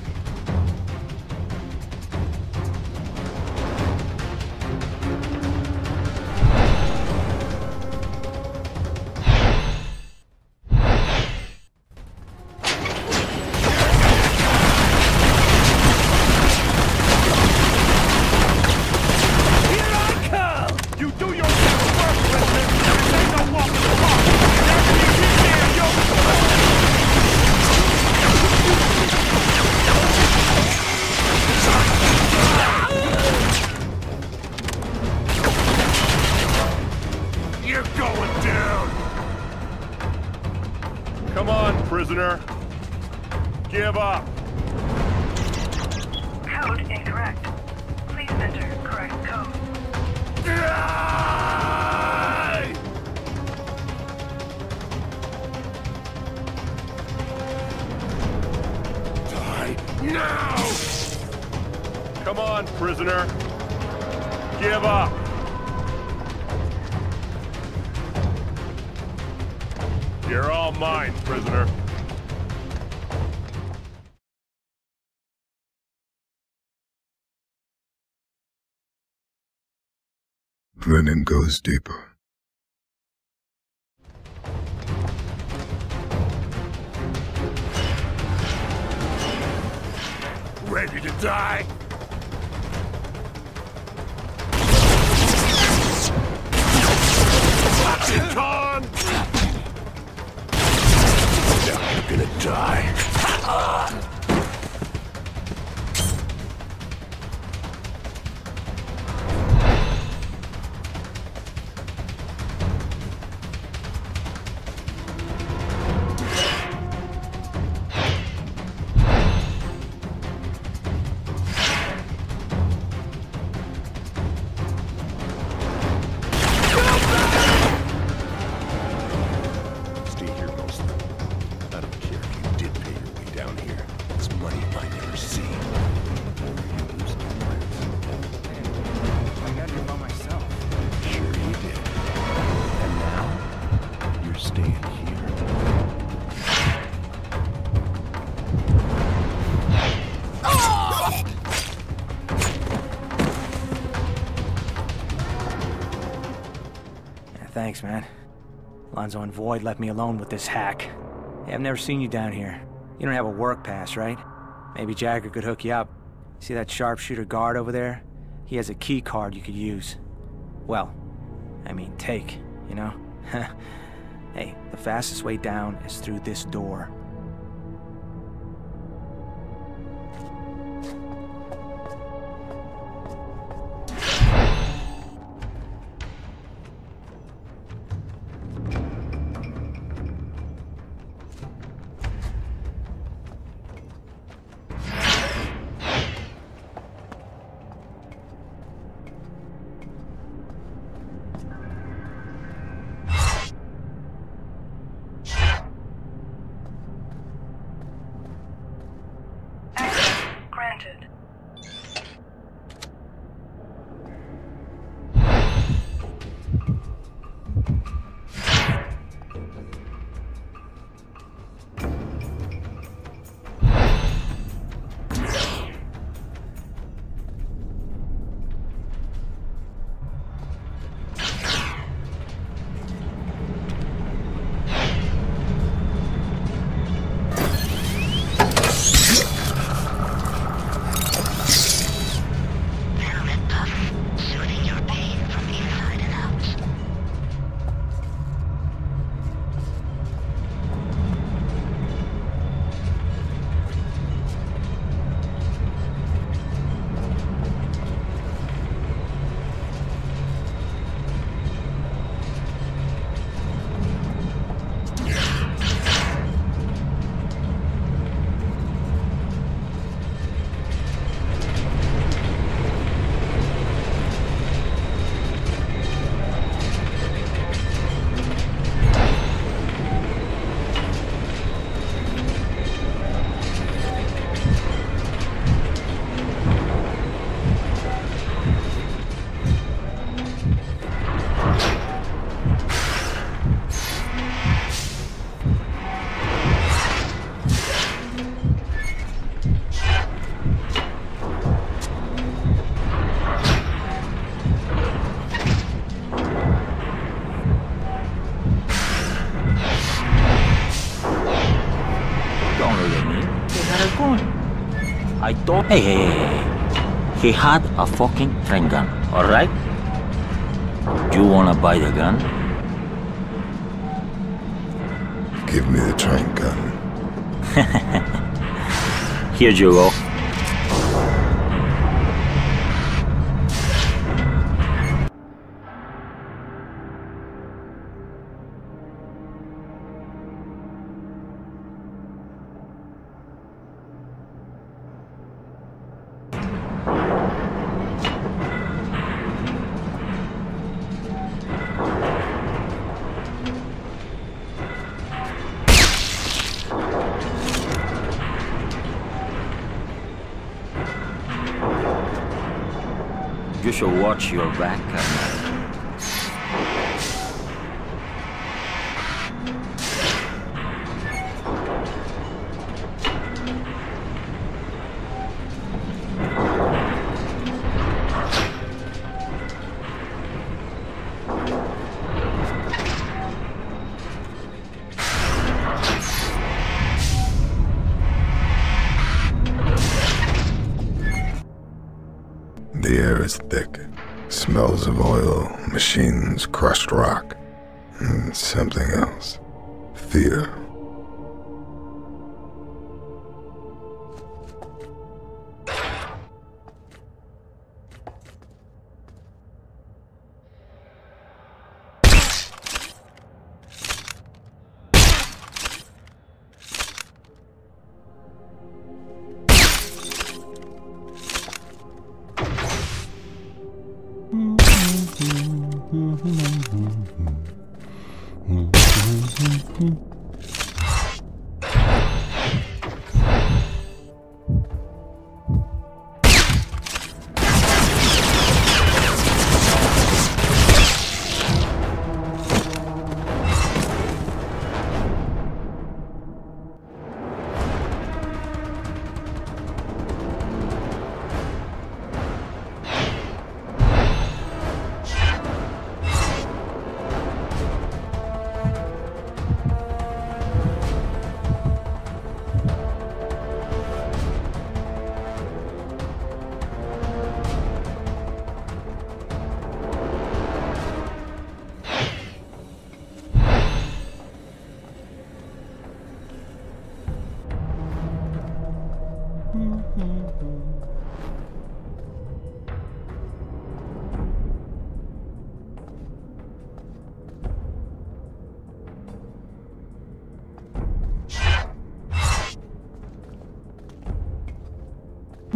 Prisoner, give up. Code incorrect. Please enter correct code. Die! Die now! Come on, prisoner. Give up. You're all mine, prisoner. Brennan goes deeper. Ready to die? Watch it, Con! You're gonna die. Thanks, man. Lonzo and Void left me alone with this hack. Hey, I've never seen you down here. You don't have a work pass, right? Maybe Jagger could hook you up. See that sharpshooter guard over there? He has a key card you could use. Well, I mean take, you know? Hey, the fastest way down is through this door. I thought... Hey, hey, hey, hey. He had a fucking train gun, alright? You wanna buy the gun? Give me the train gun. Here you go. You should watch your back, Colonel. The air is thick. Smells of oil, machines, crushed rock, and something else. Fear.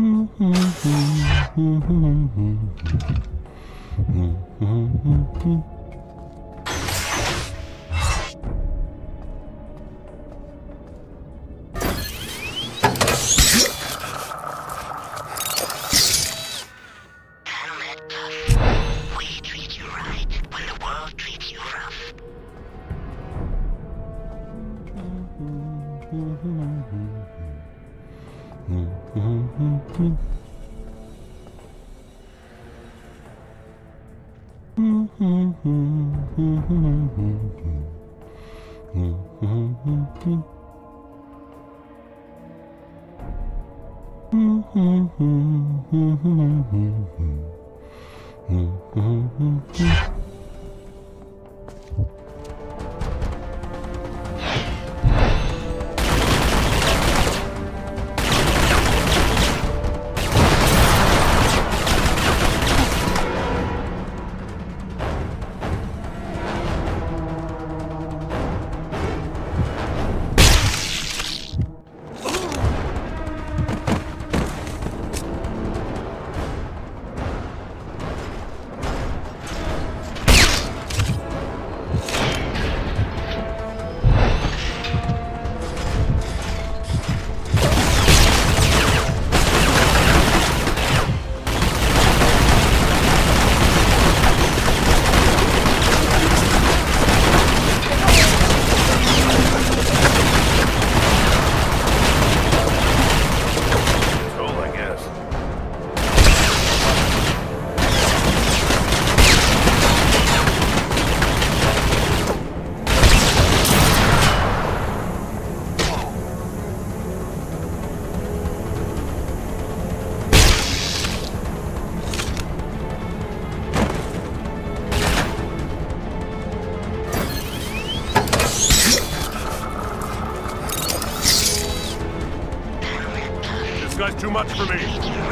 Too much for me.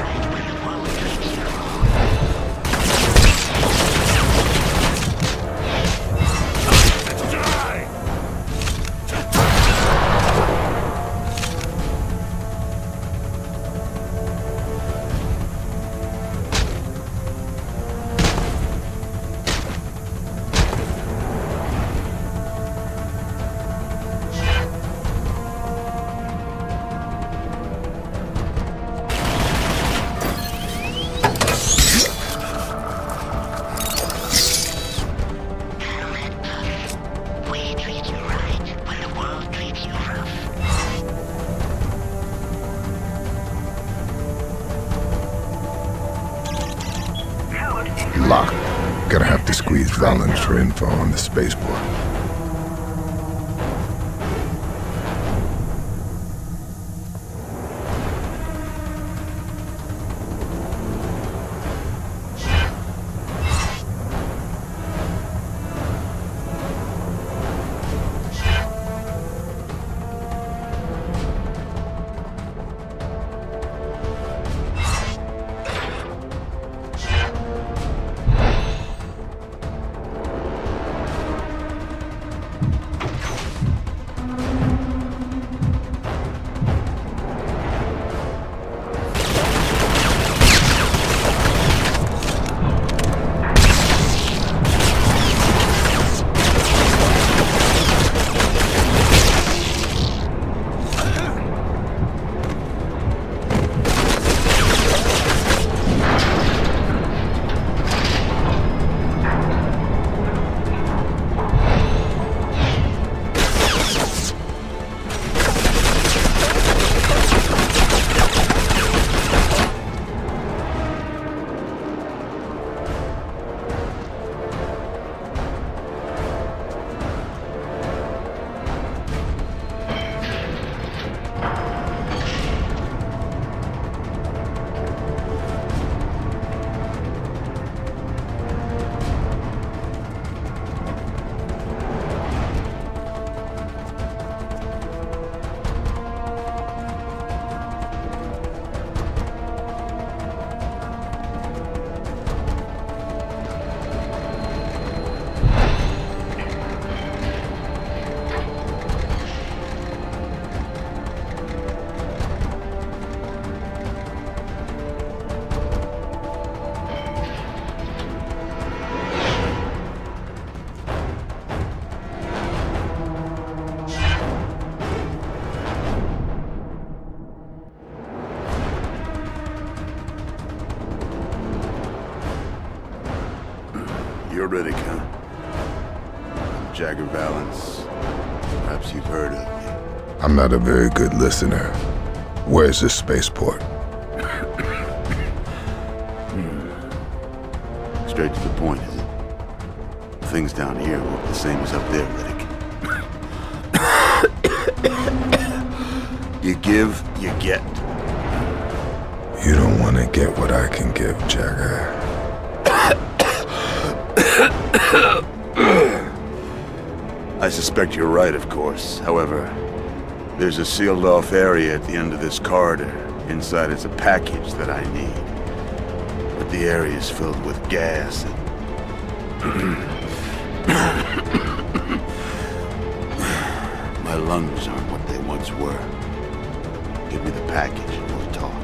Locked. Gonna have to squeeze Valance for info on the spaceport. You're Riddick, huh? I'm Jagger Valance. Perhaps you've heard of me. I'm not a very good listener. Where's this spaceport? hmm. Straight to the point, is it? Things down here look the same as up there, Riddick. You give, you get. You don't want to get what I can give, Jagger. I suspect you're right, of course. However, there's a sealed-off area at the end of this corridor. Inside is a package that I need. But the area is filled with gas and... My lungs aren't what they once were. Give me the package and we'll talk.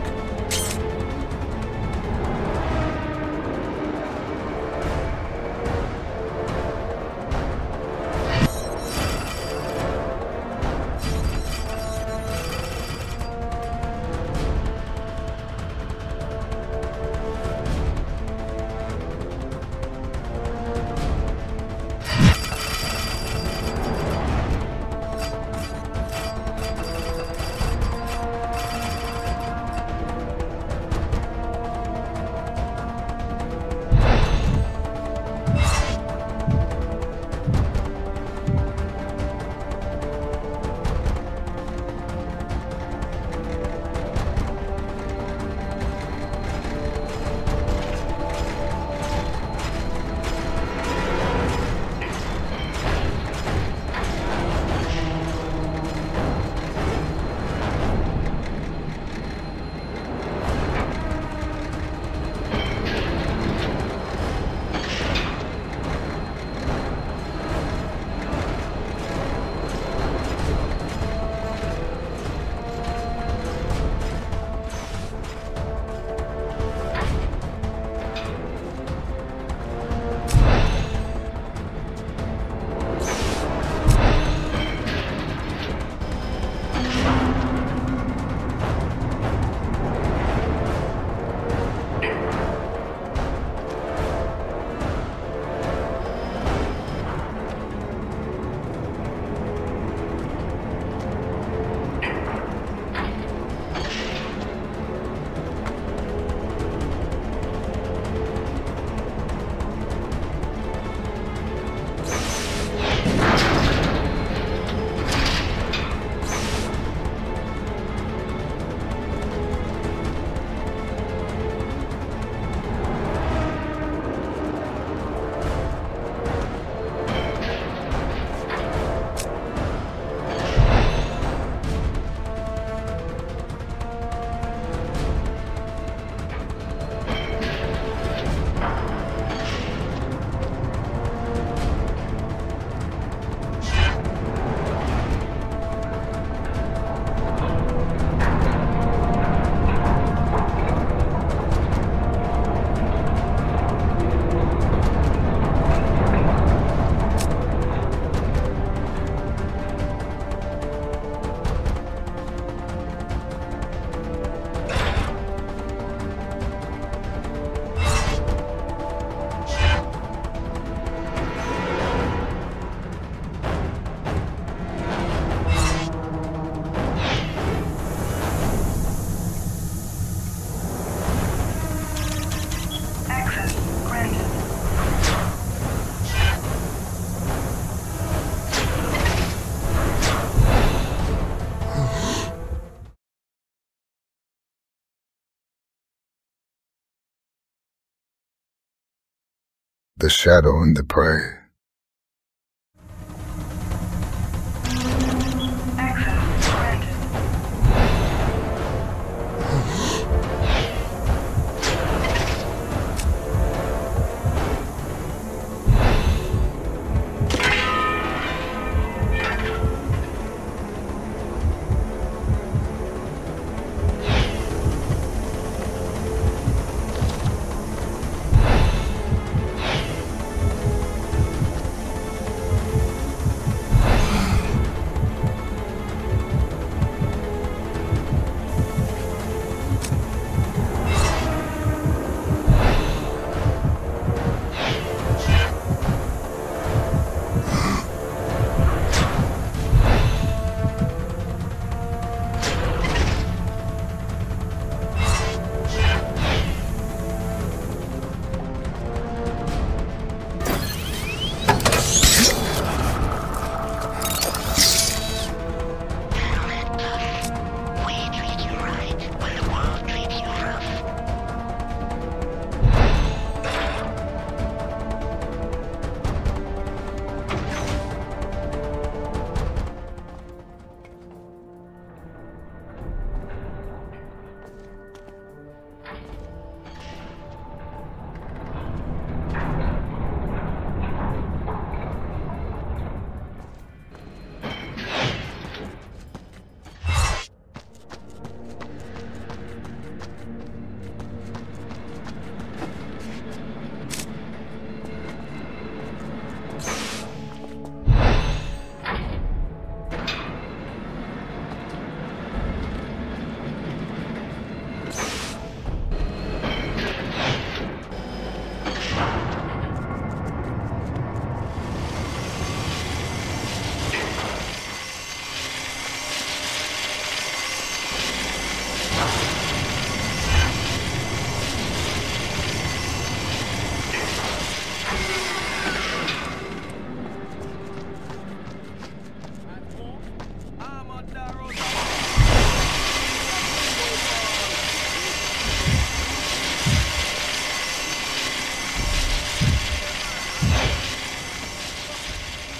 The shadow and the prey.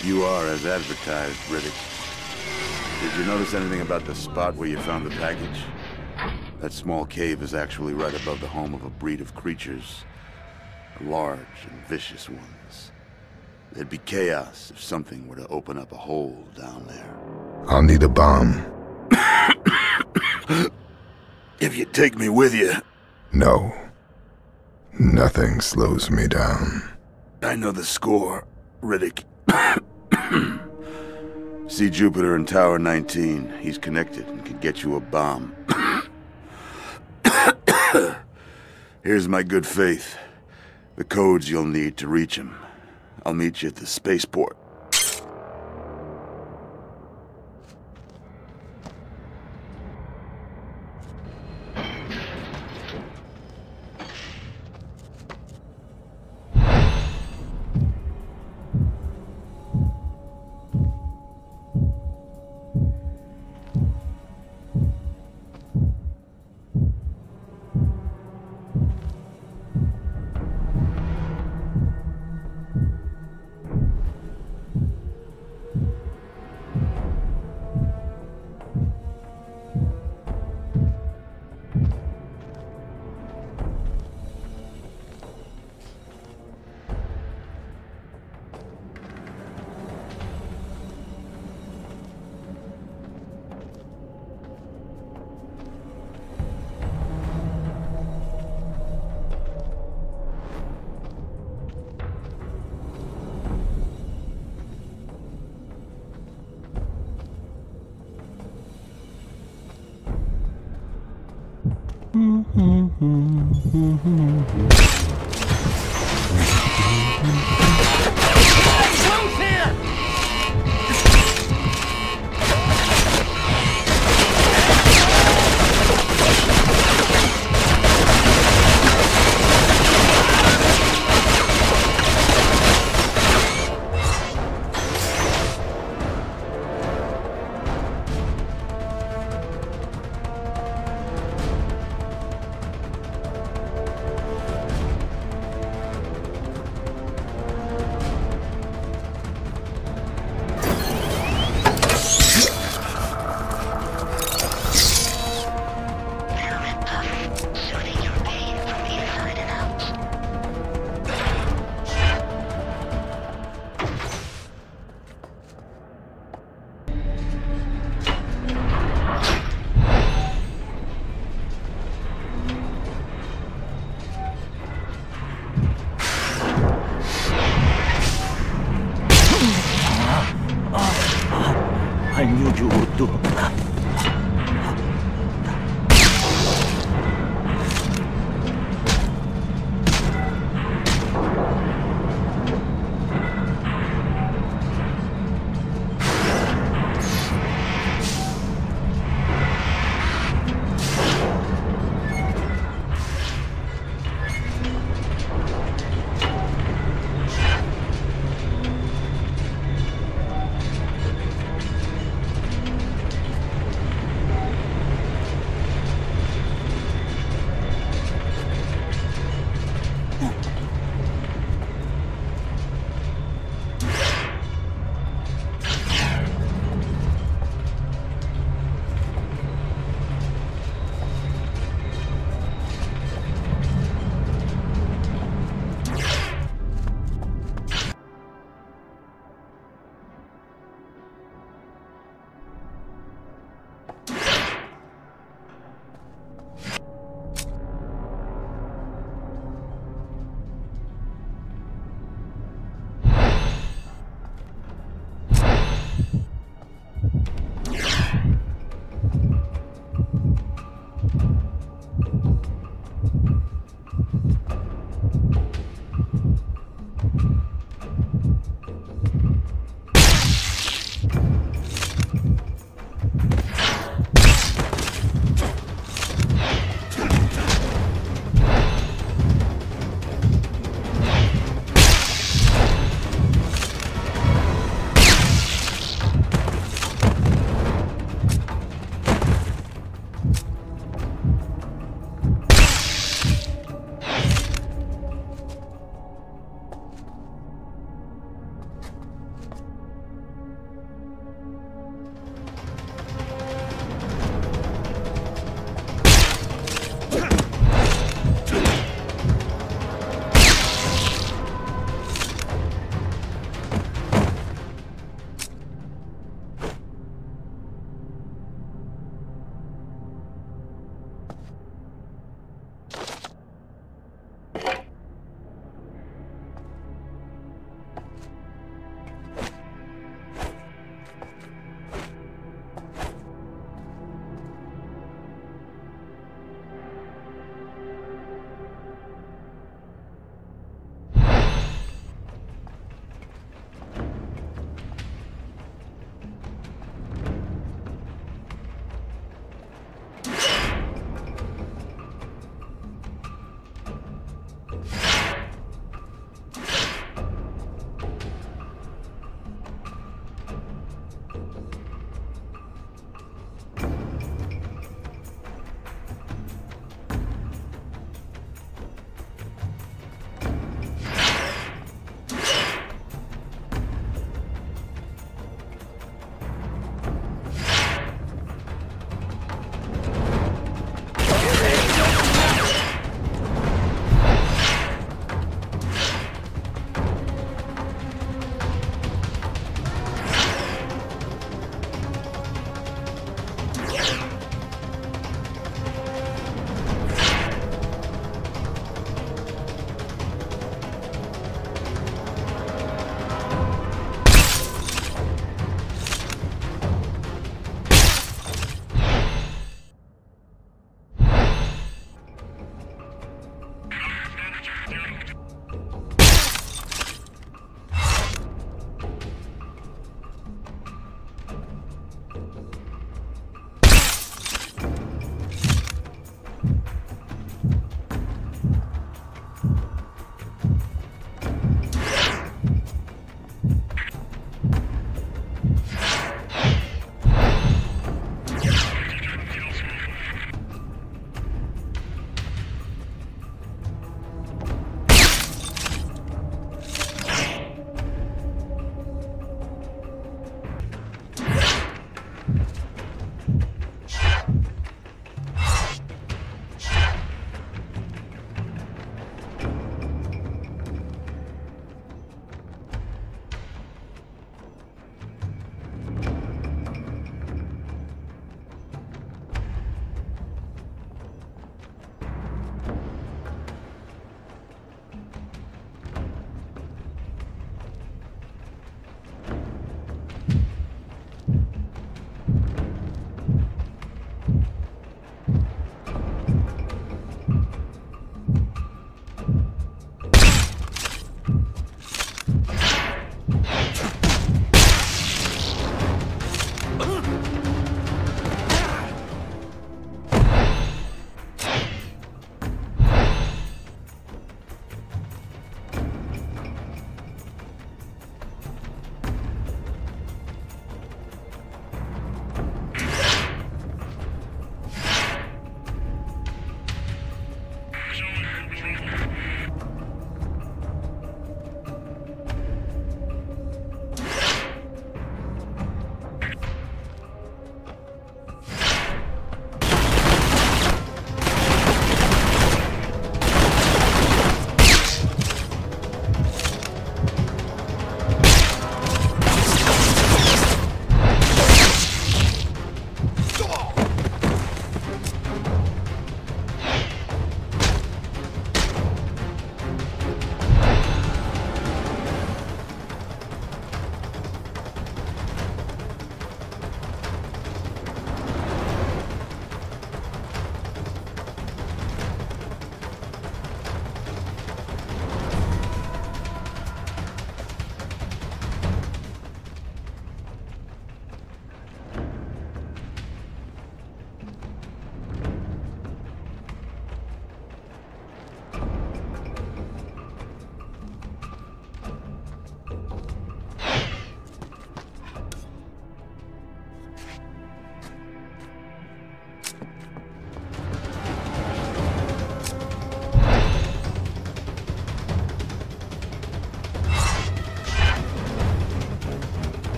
You are as advertised, Riddick. Did you notice anything about the spot where you found the package? That small cave is actually right above the home of a breed of creatures. Large and vicious ones. There'd be chaos if something were to open up a hole down there. I'll need a bomb. If you take me with you. No. Nothing slows me down. I know the score, Riddick. See Jupiter in Tower nineteen. He's connected and can get you a bomb. Here's my good faith. The codes you'll need to reach him. I'll meet you at the spaceport. I knew you would do.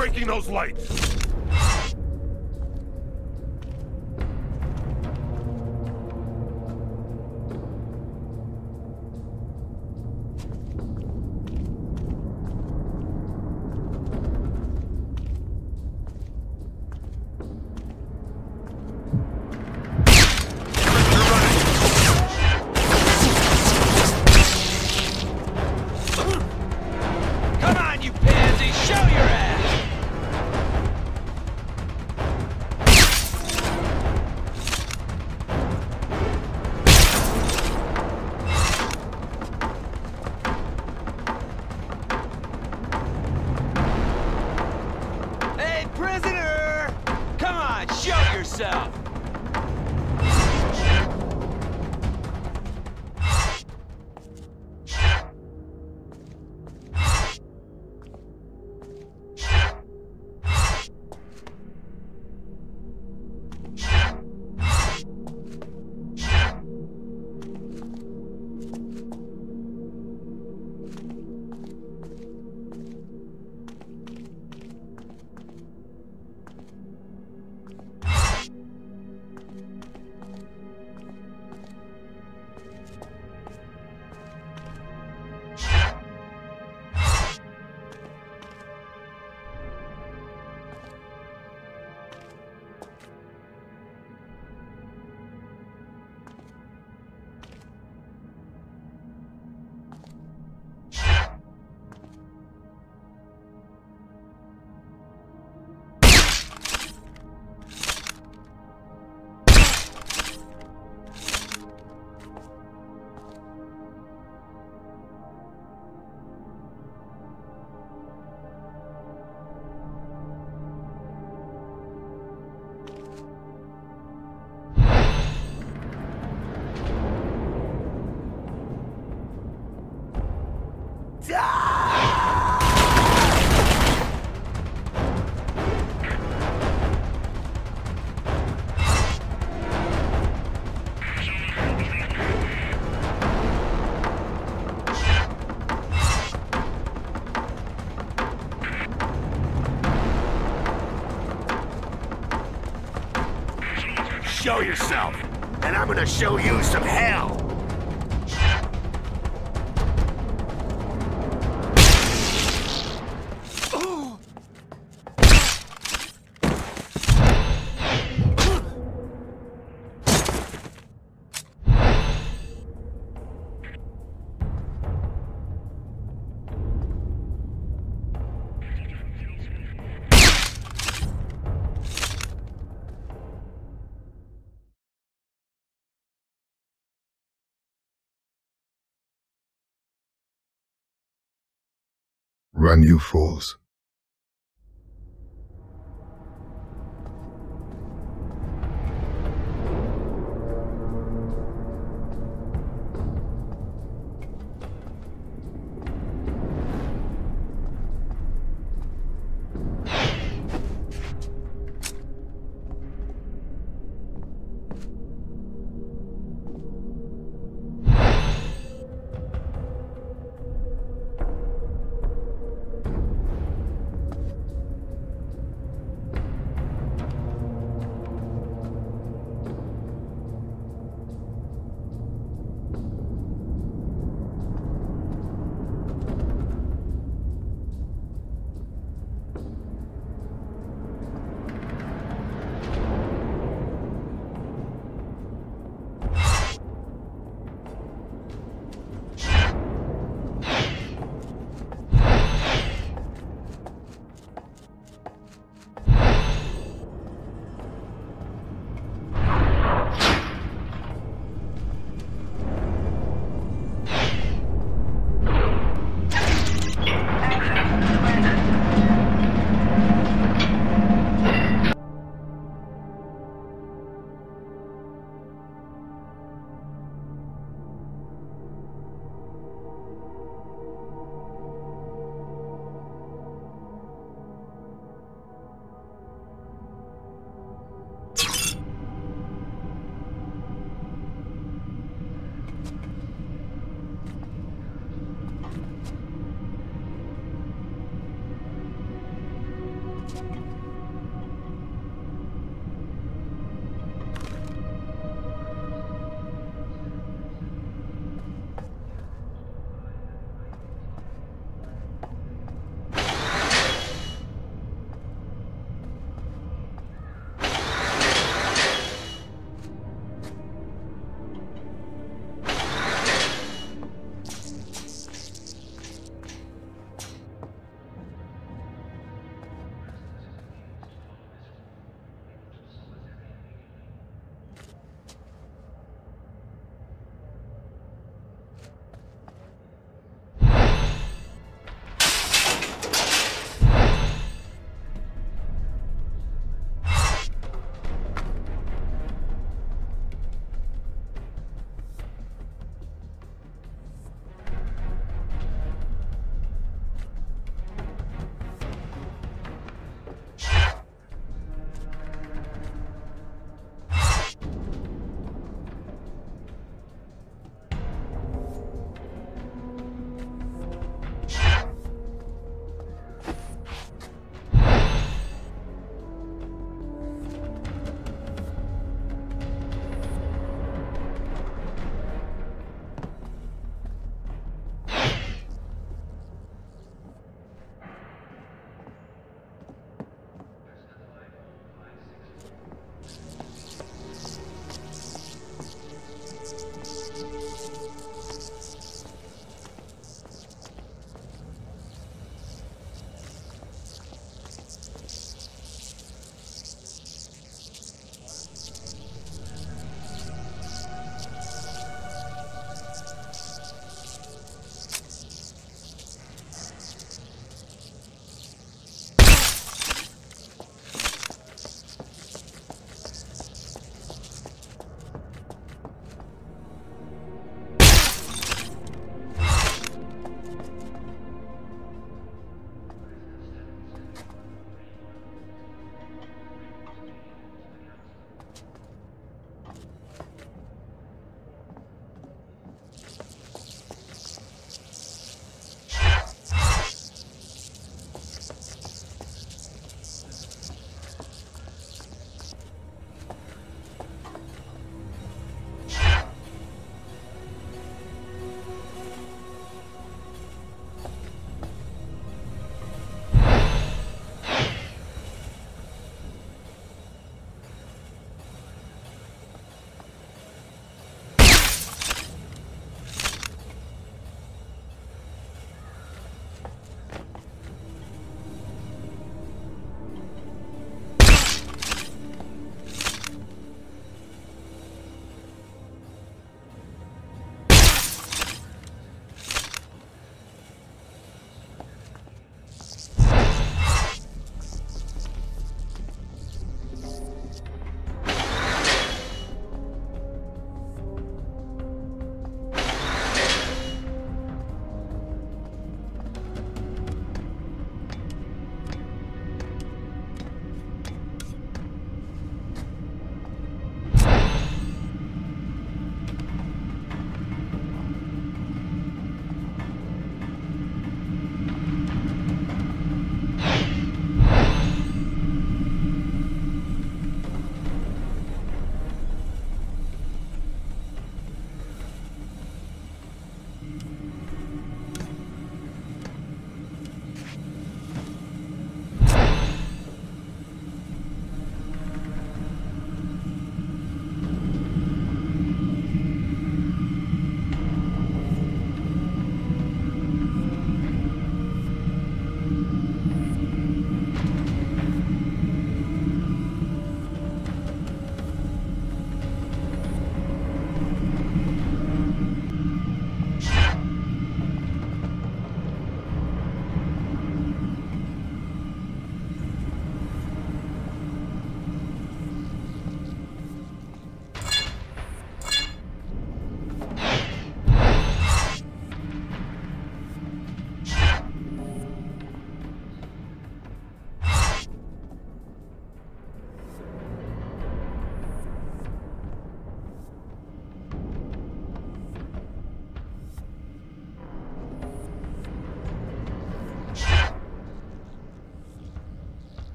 breaking those lights? Show yourself, and I'm gonna show you some hell! Run, you fools.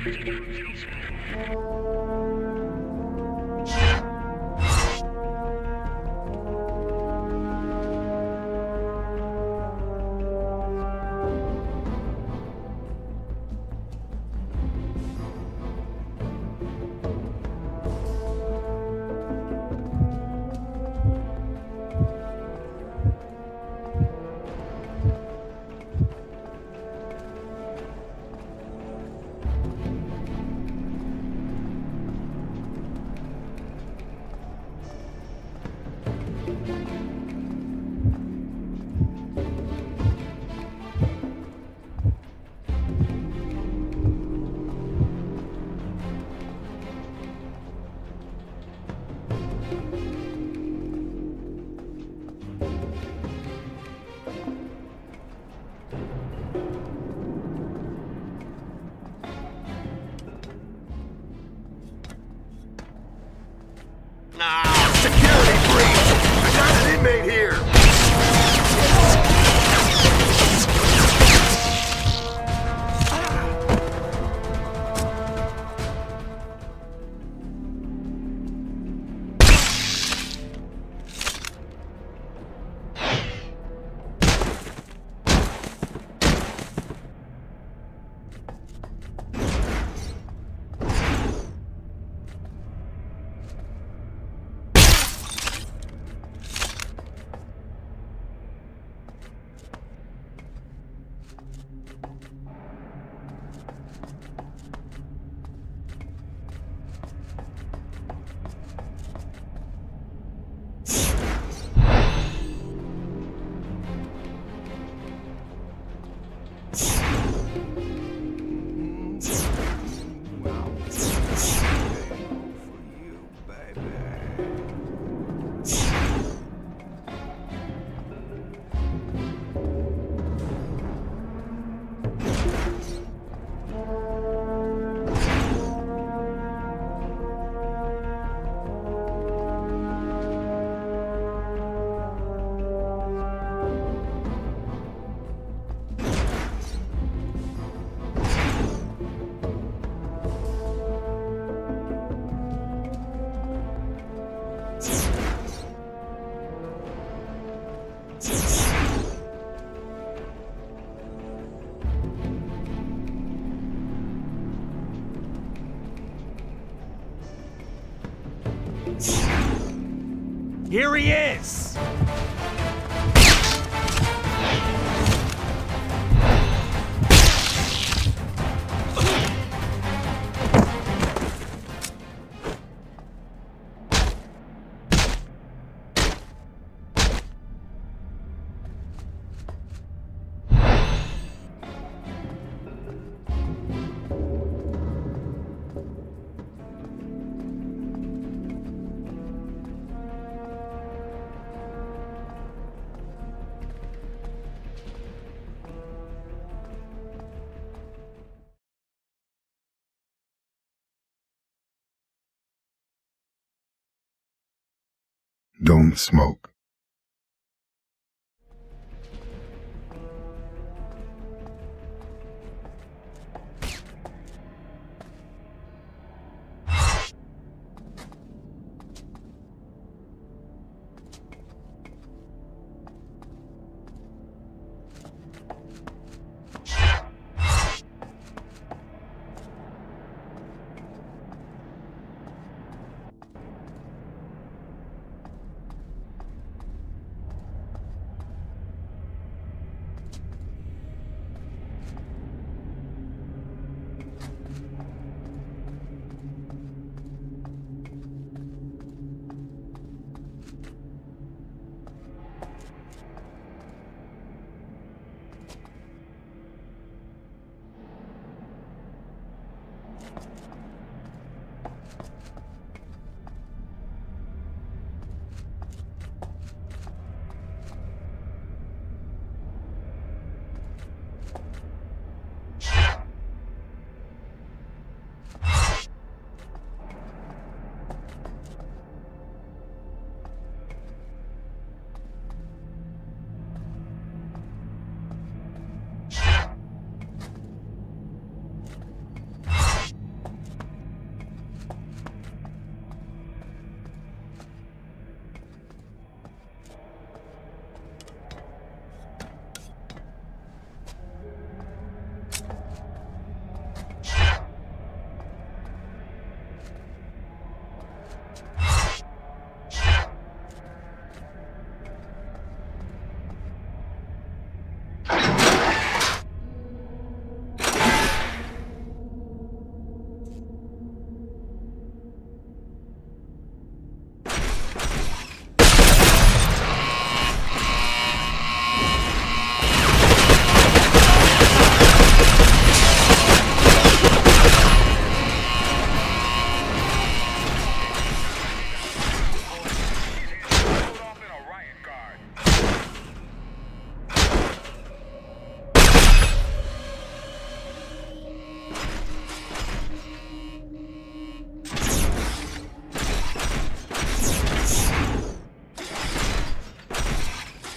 Here he is! Don't smoke.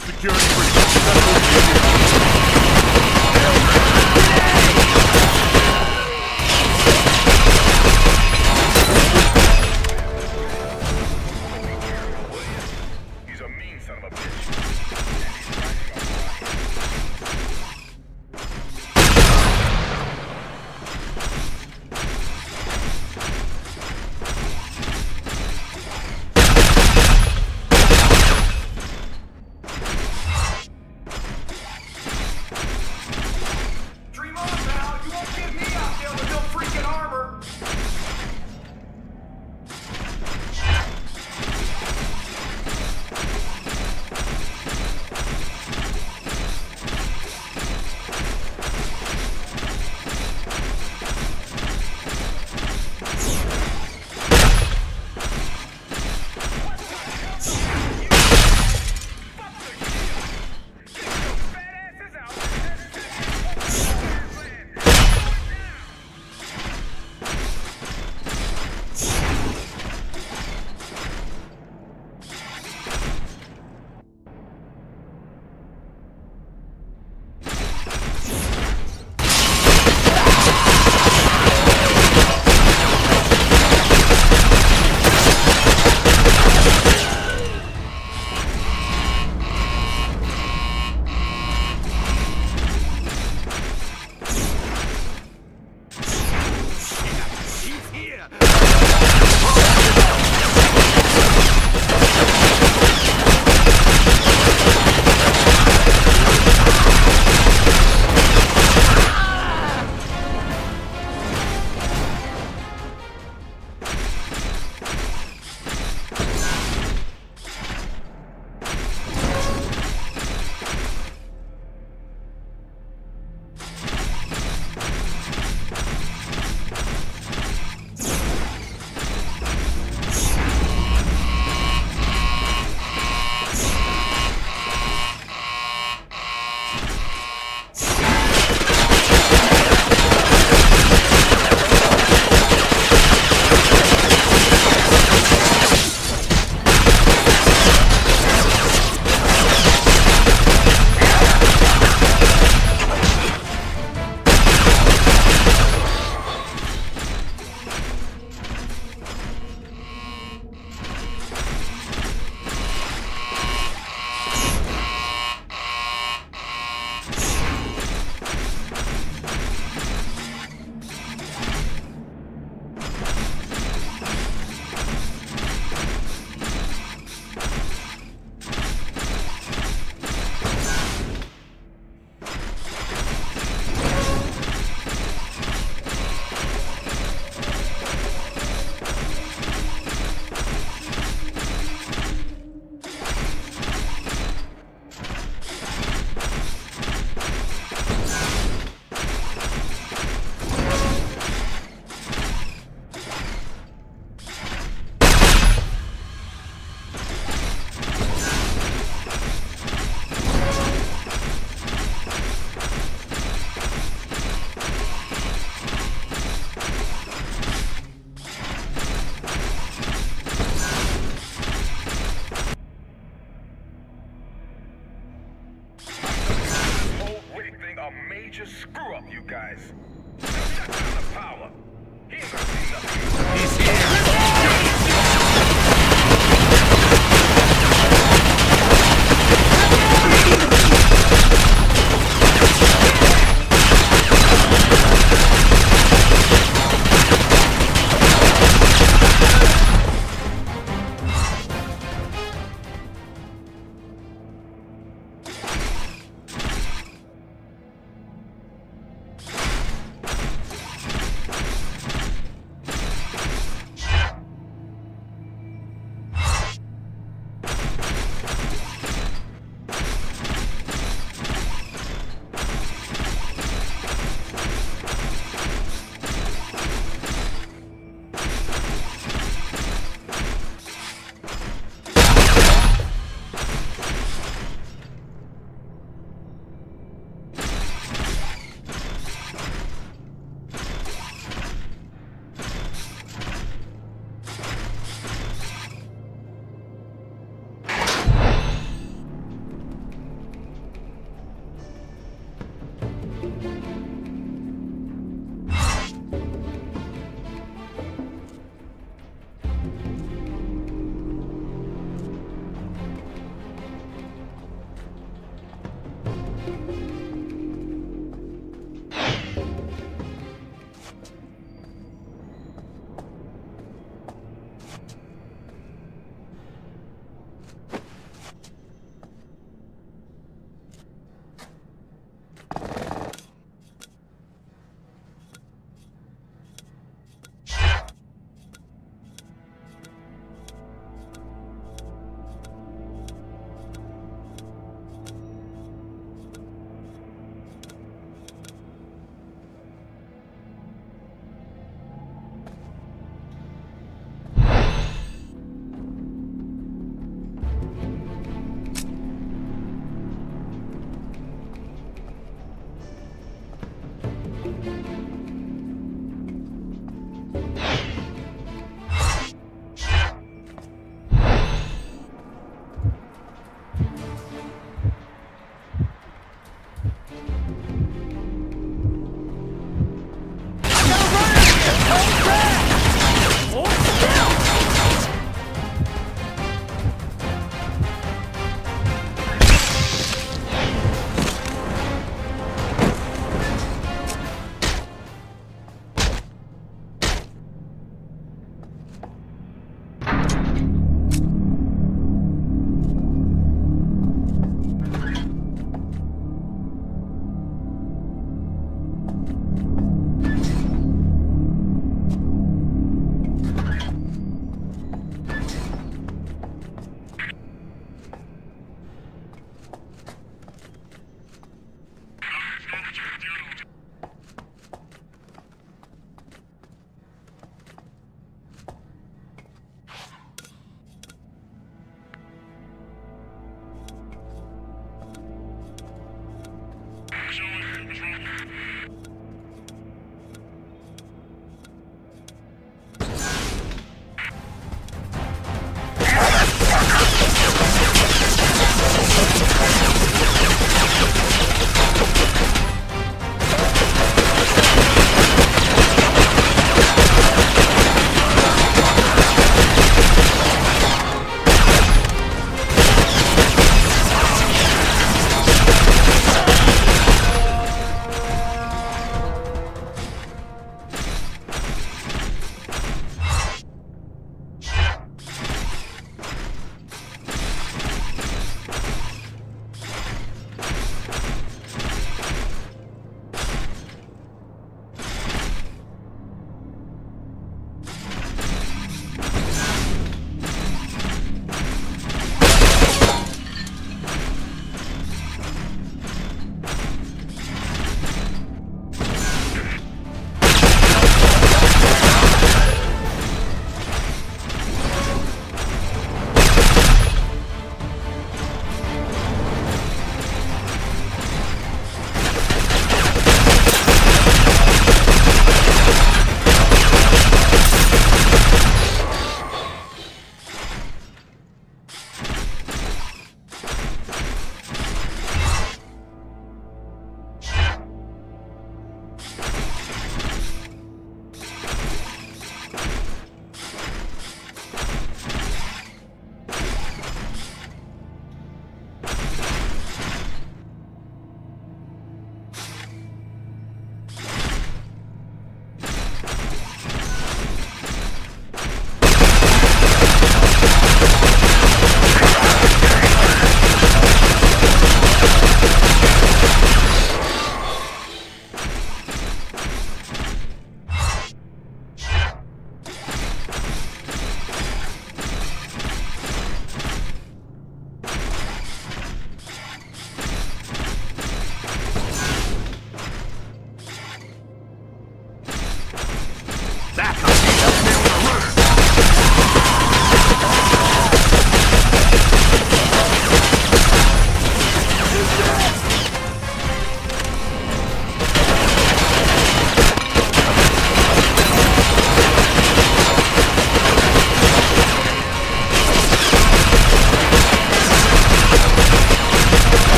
Security for major screw up, you guys. Shut down the power. He ain't gonna see nothing. He's here.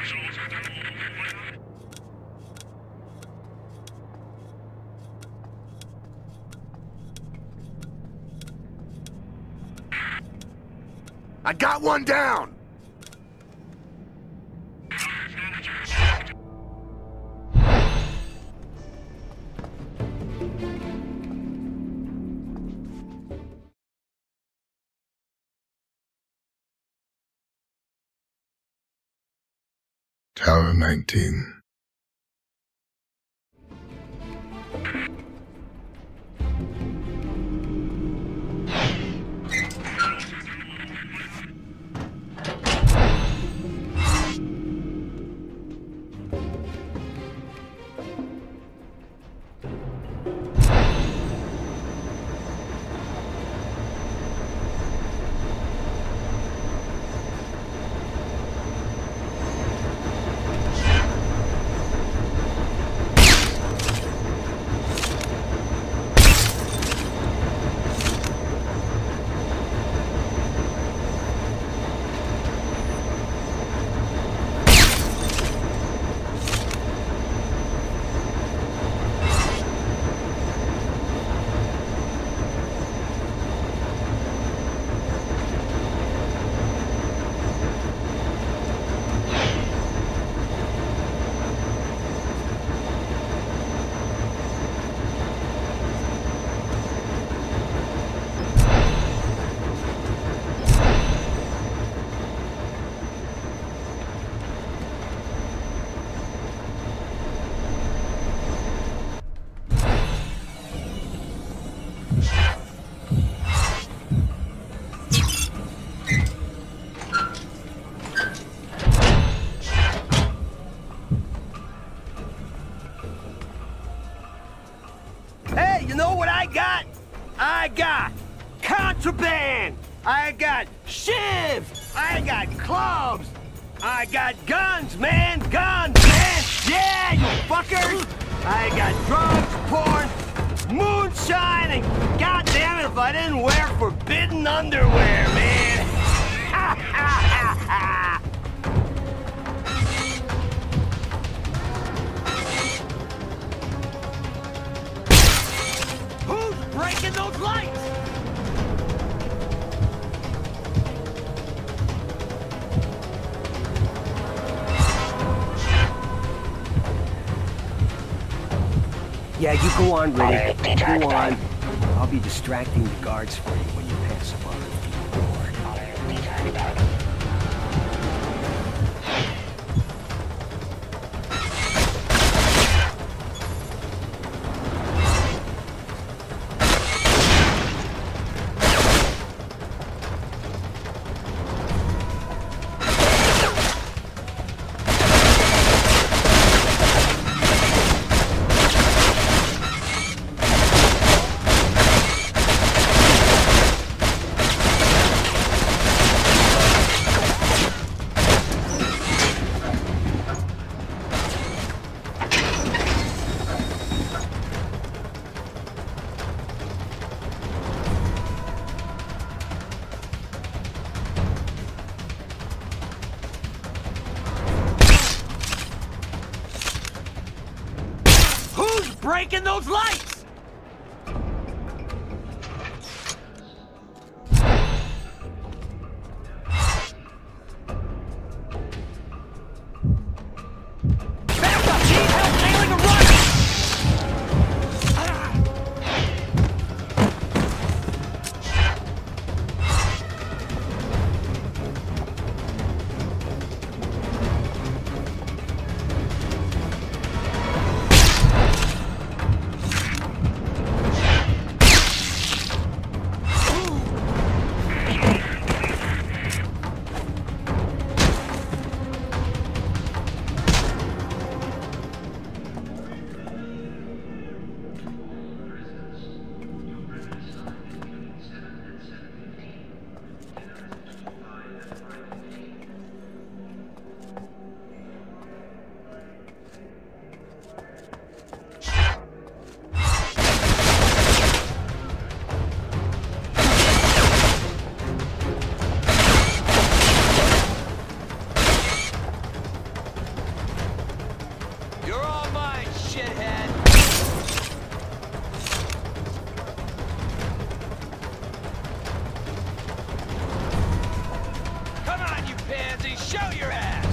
I got one down! Tower nineteen. You know what I got? I got contraband. I got shivs. I got clubs. I got guns, man. Guns, man. Yeah, you fuckers. I got drugs, porn, moonshine, and goddamn it if I didn't wear forbidden underwear, man. Ha ha ha ha. Breaking those lights! Yeah, you go on, Riddick. Go on. I'll be distracting the guards for you when you pass above the door. Breaking those lights! Back up, Chief! Help nailing a run! shithead! Come on, you pansy! Show your ass!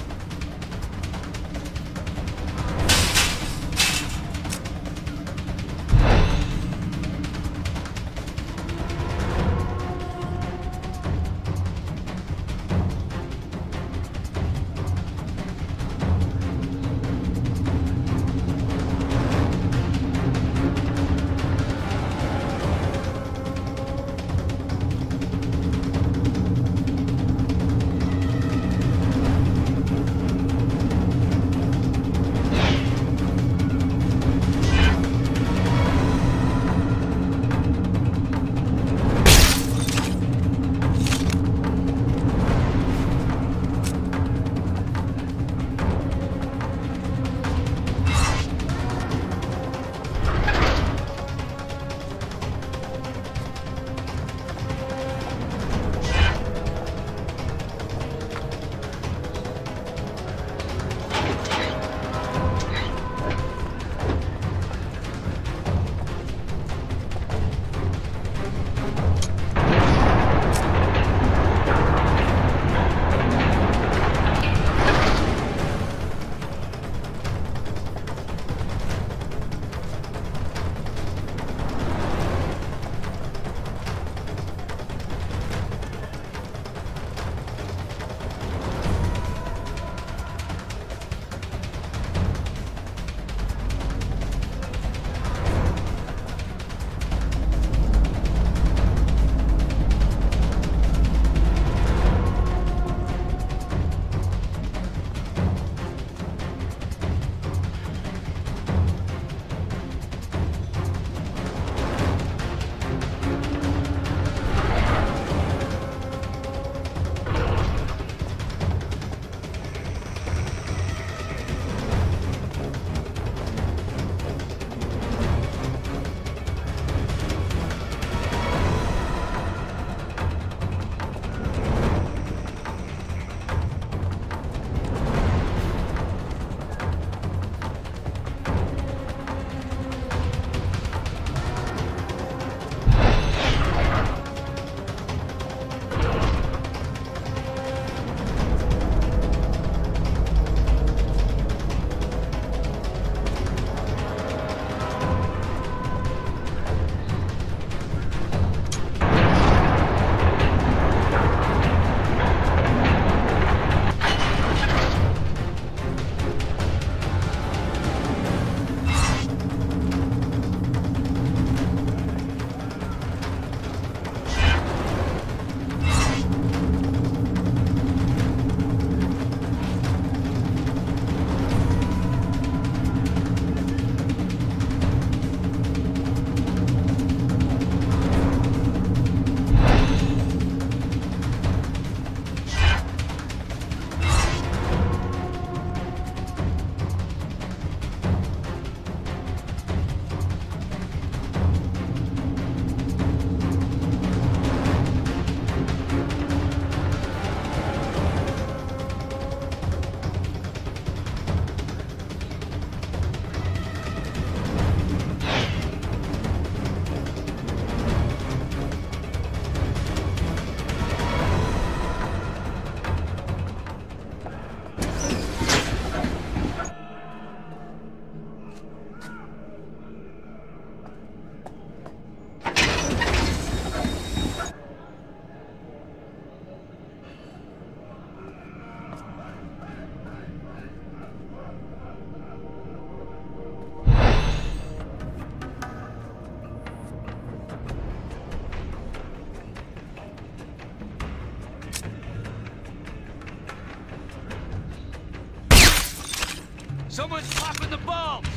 Someone's popping the bulbs!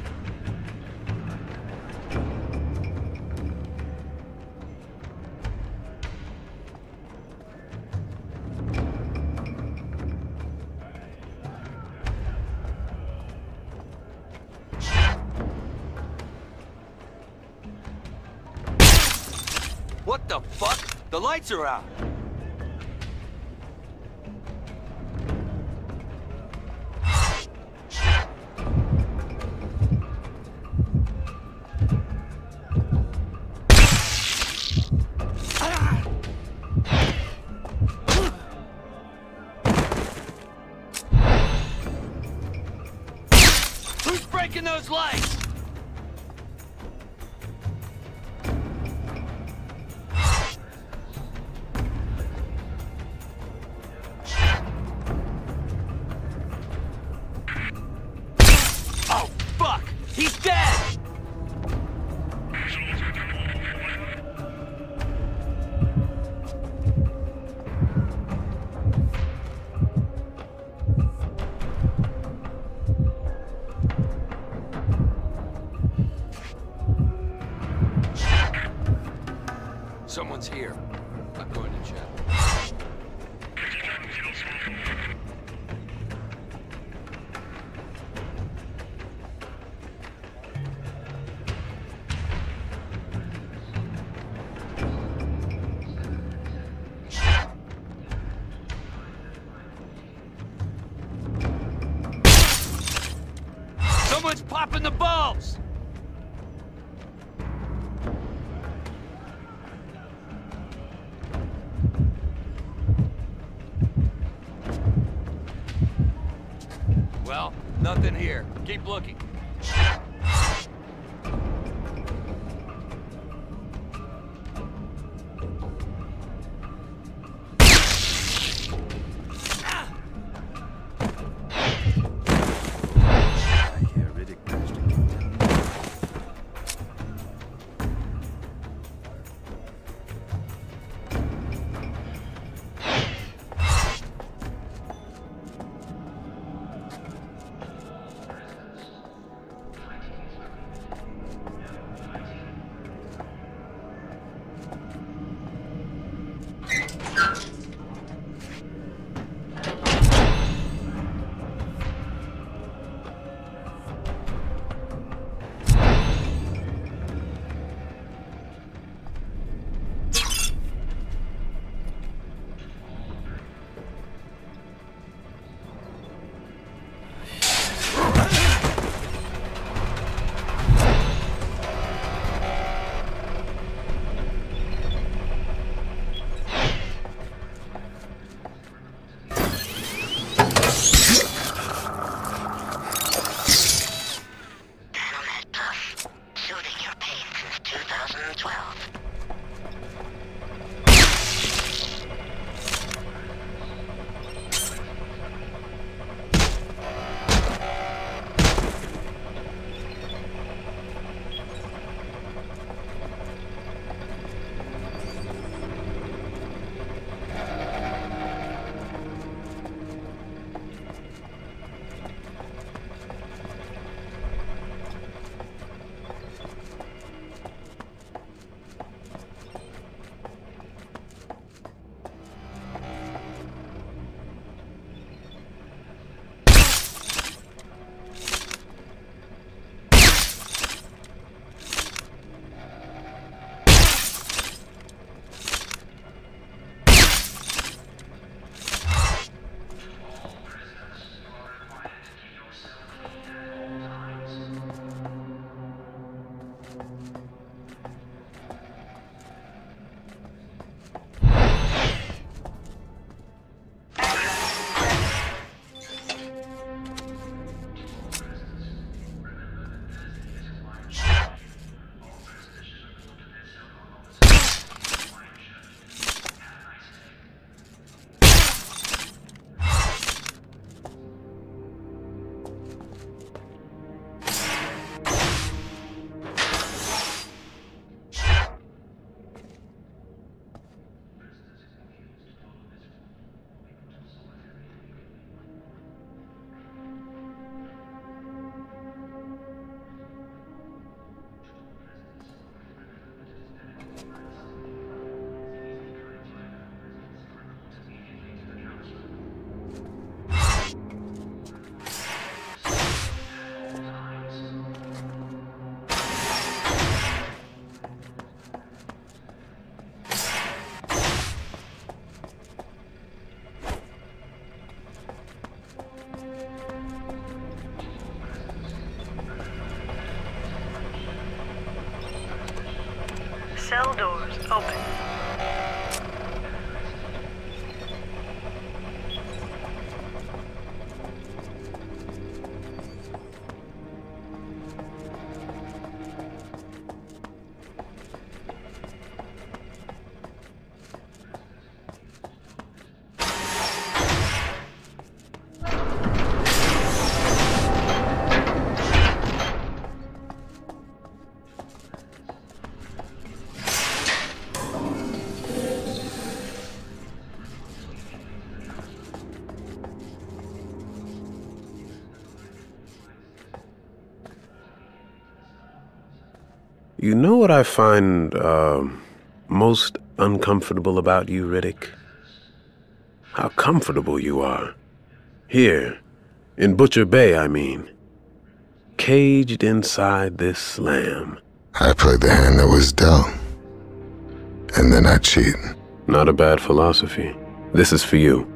What the fuck? The lights are out! breaking those lights? Oh, fuck! He's dead! Someone's here. I'm going to check. Someone's popping the bulbs! Well, nothing here. Keep looking. Cell doors open. You know what I find uh, most uncomfortable about you, Riddick? How comfortable you are. Here, in Butcher Bay, I mean. Caged inside this slam. I played the hand that was dealt. And then I cheat. Not a bad philosophy. This is for you.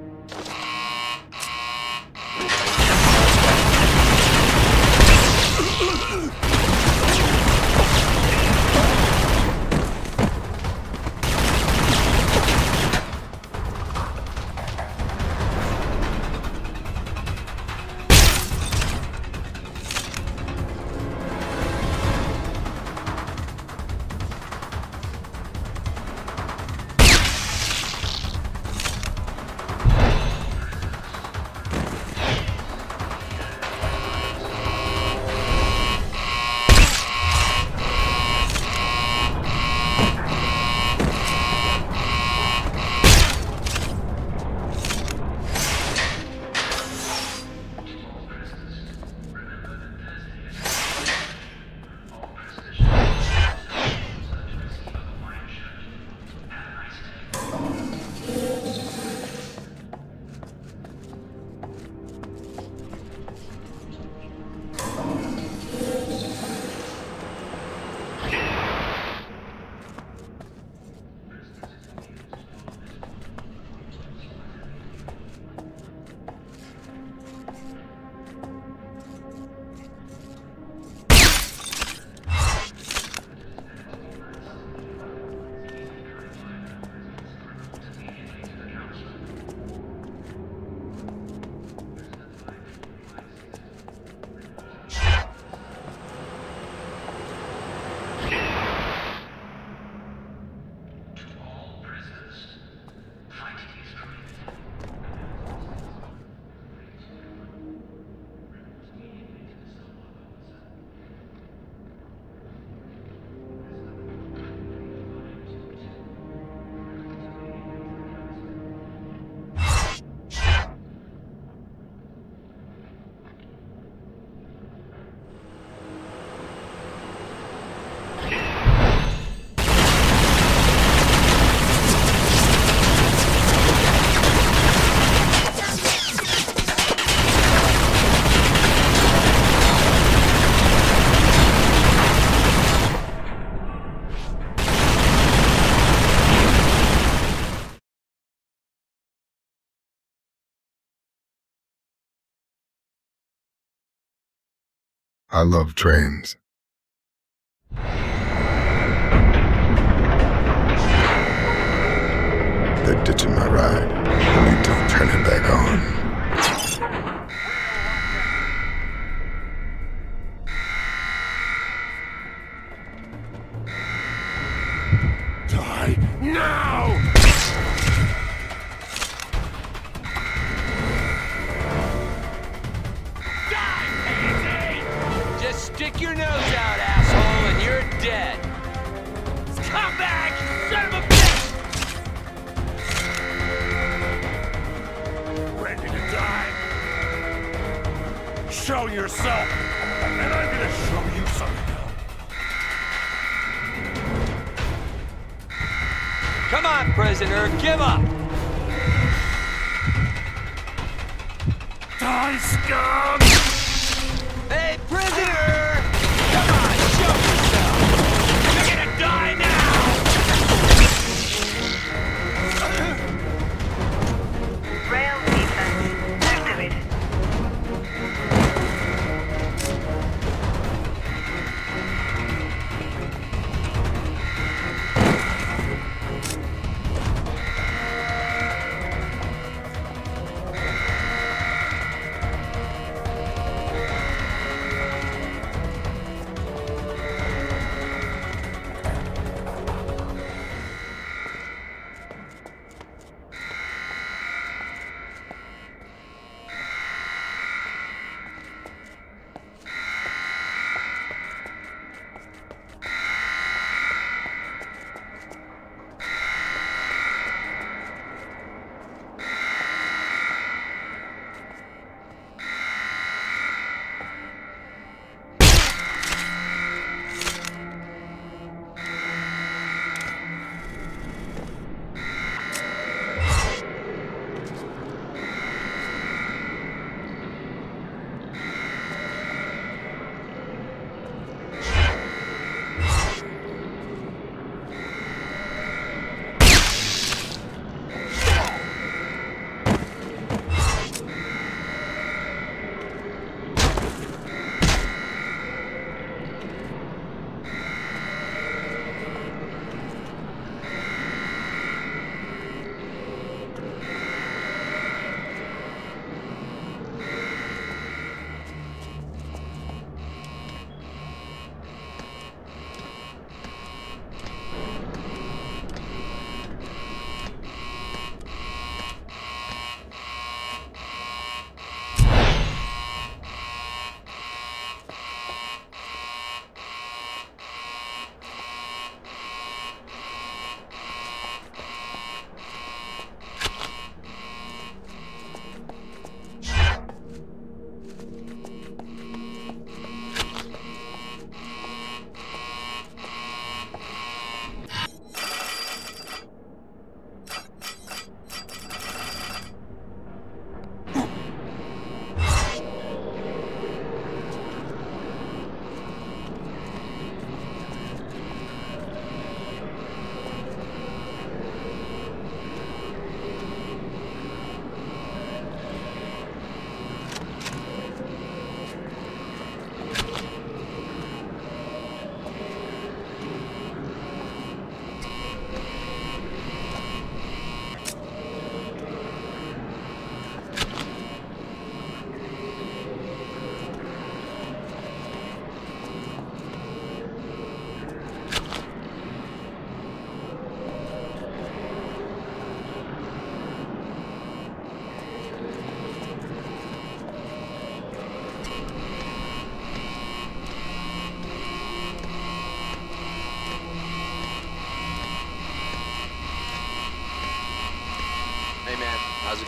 I love trains. They're ditching my ride. I need to turn it back on. Die now! Stick your nose out, asshole, and you're dead. Come back, you son of a bitch! Ready to die? Show yourself, and I'm gonna show you something else. Come on, prisoner, give up! Die, scum! Hey, prisoner! Come on, show yourself! You're gonna die now! Rail defense activated.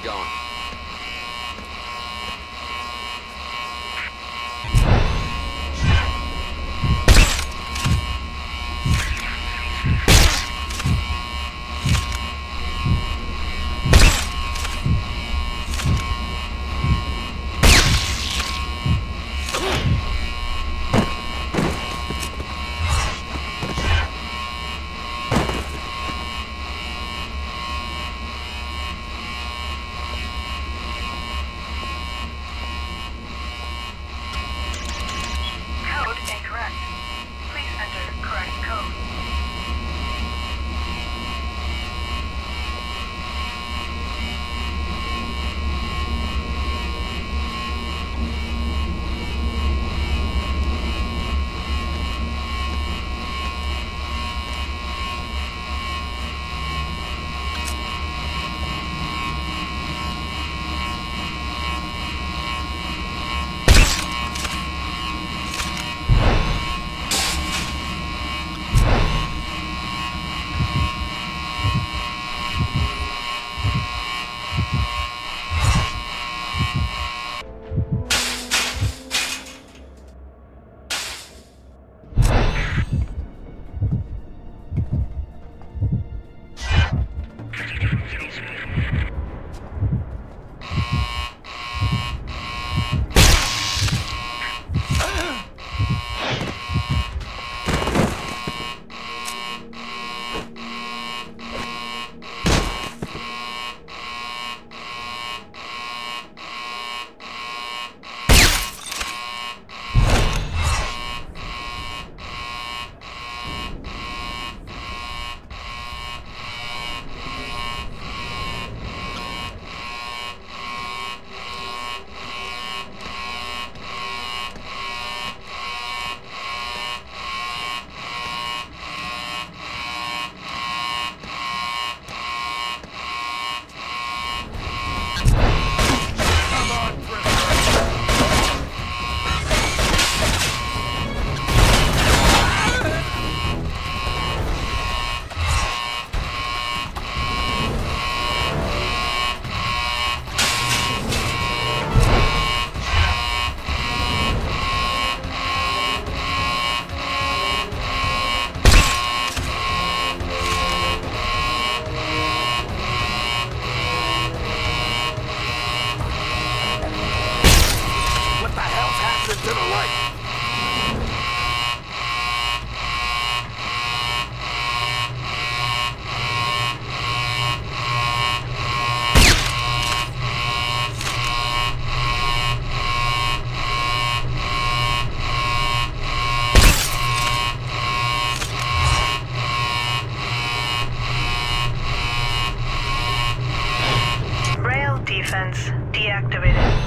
going. Defense deactivated.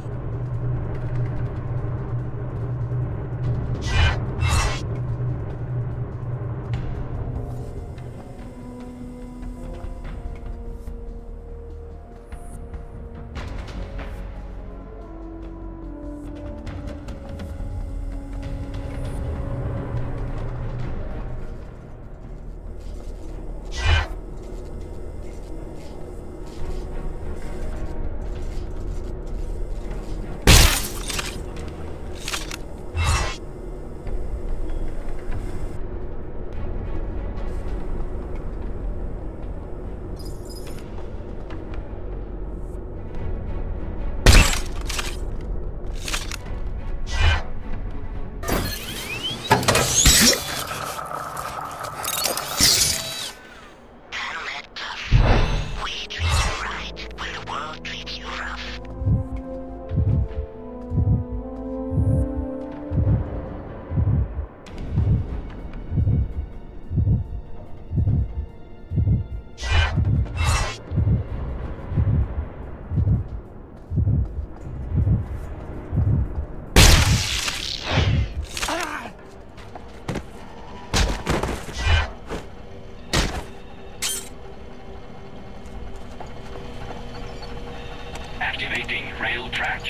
Activating rail track.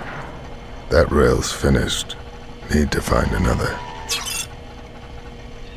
That rail's finished. Need to find another.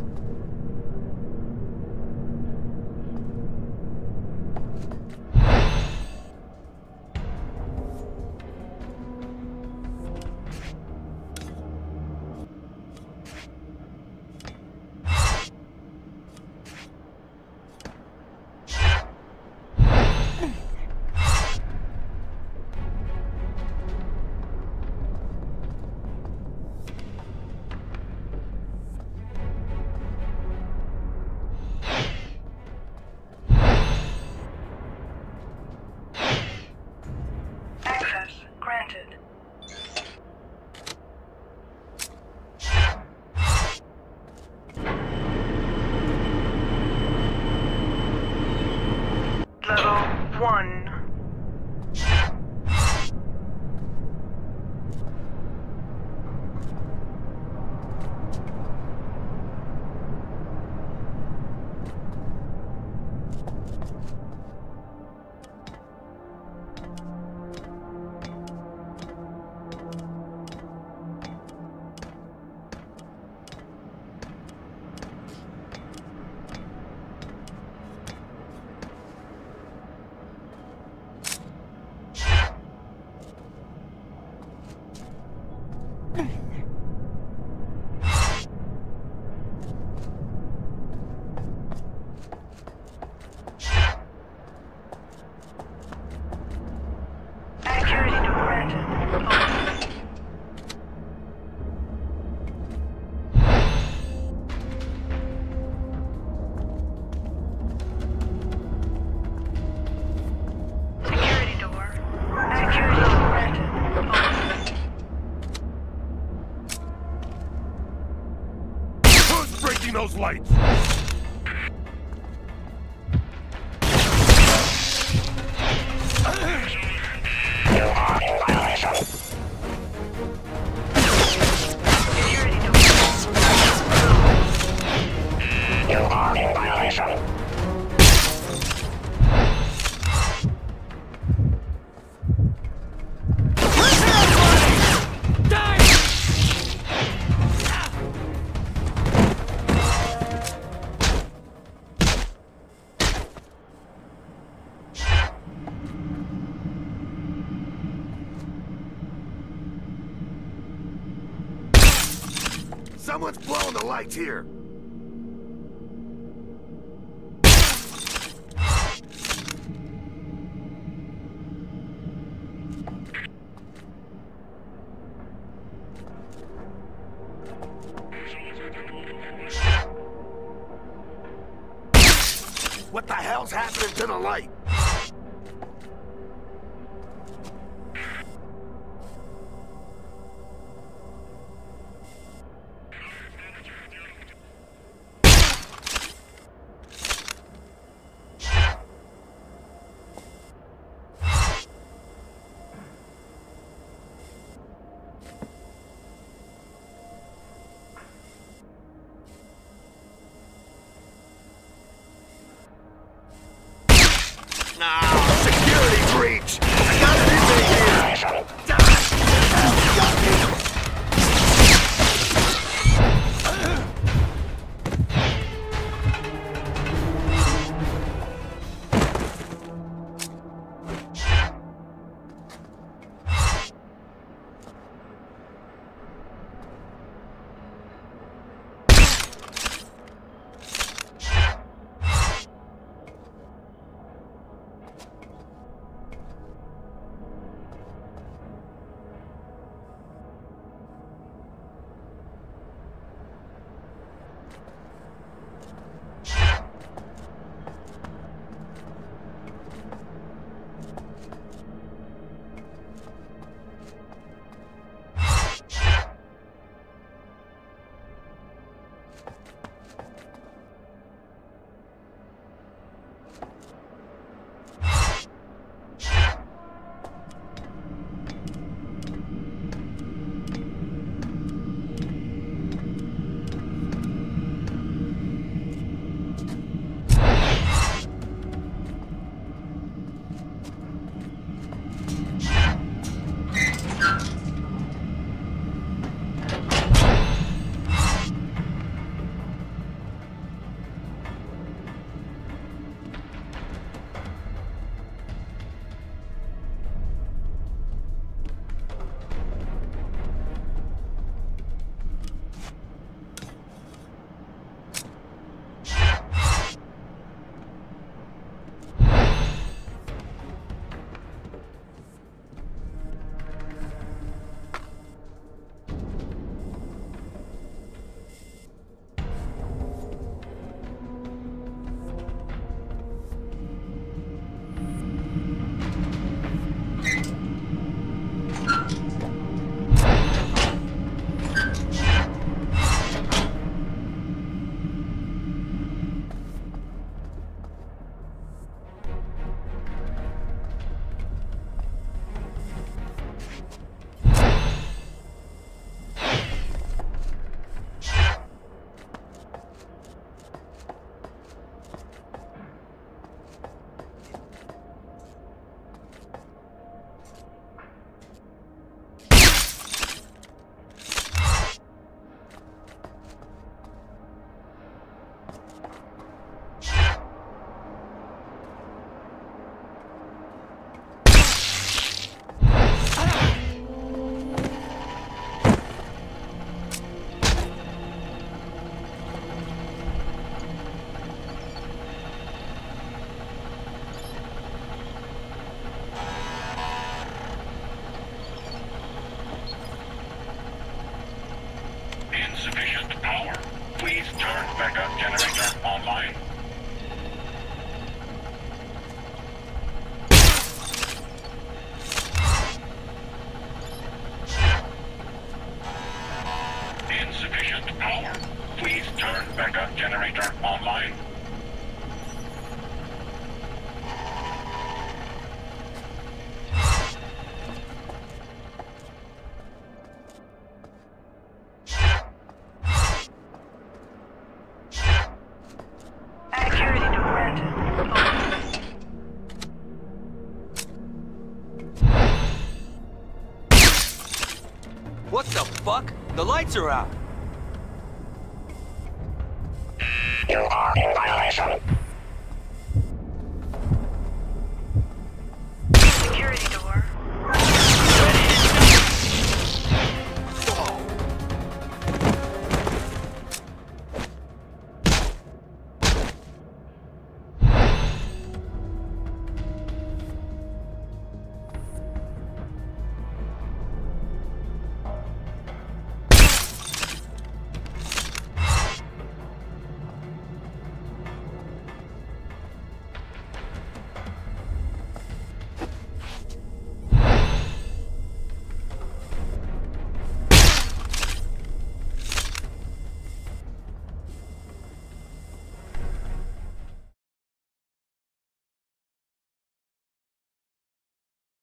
Those lights! Someone's blowing the lights here. What the hell's happening to the light? Security breach! I got an inmate here! Generator online. Security door red. What the fuck? The lights are out. You are in violation.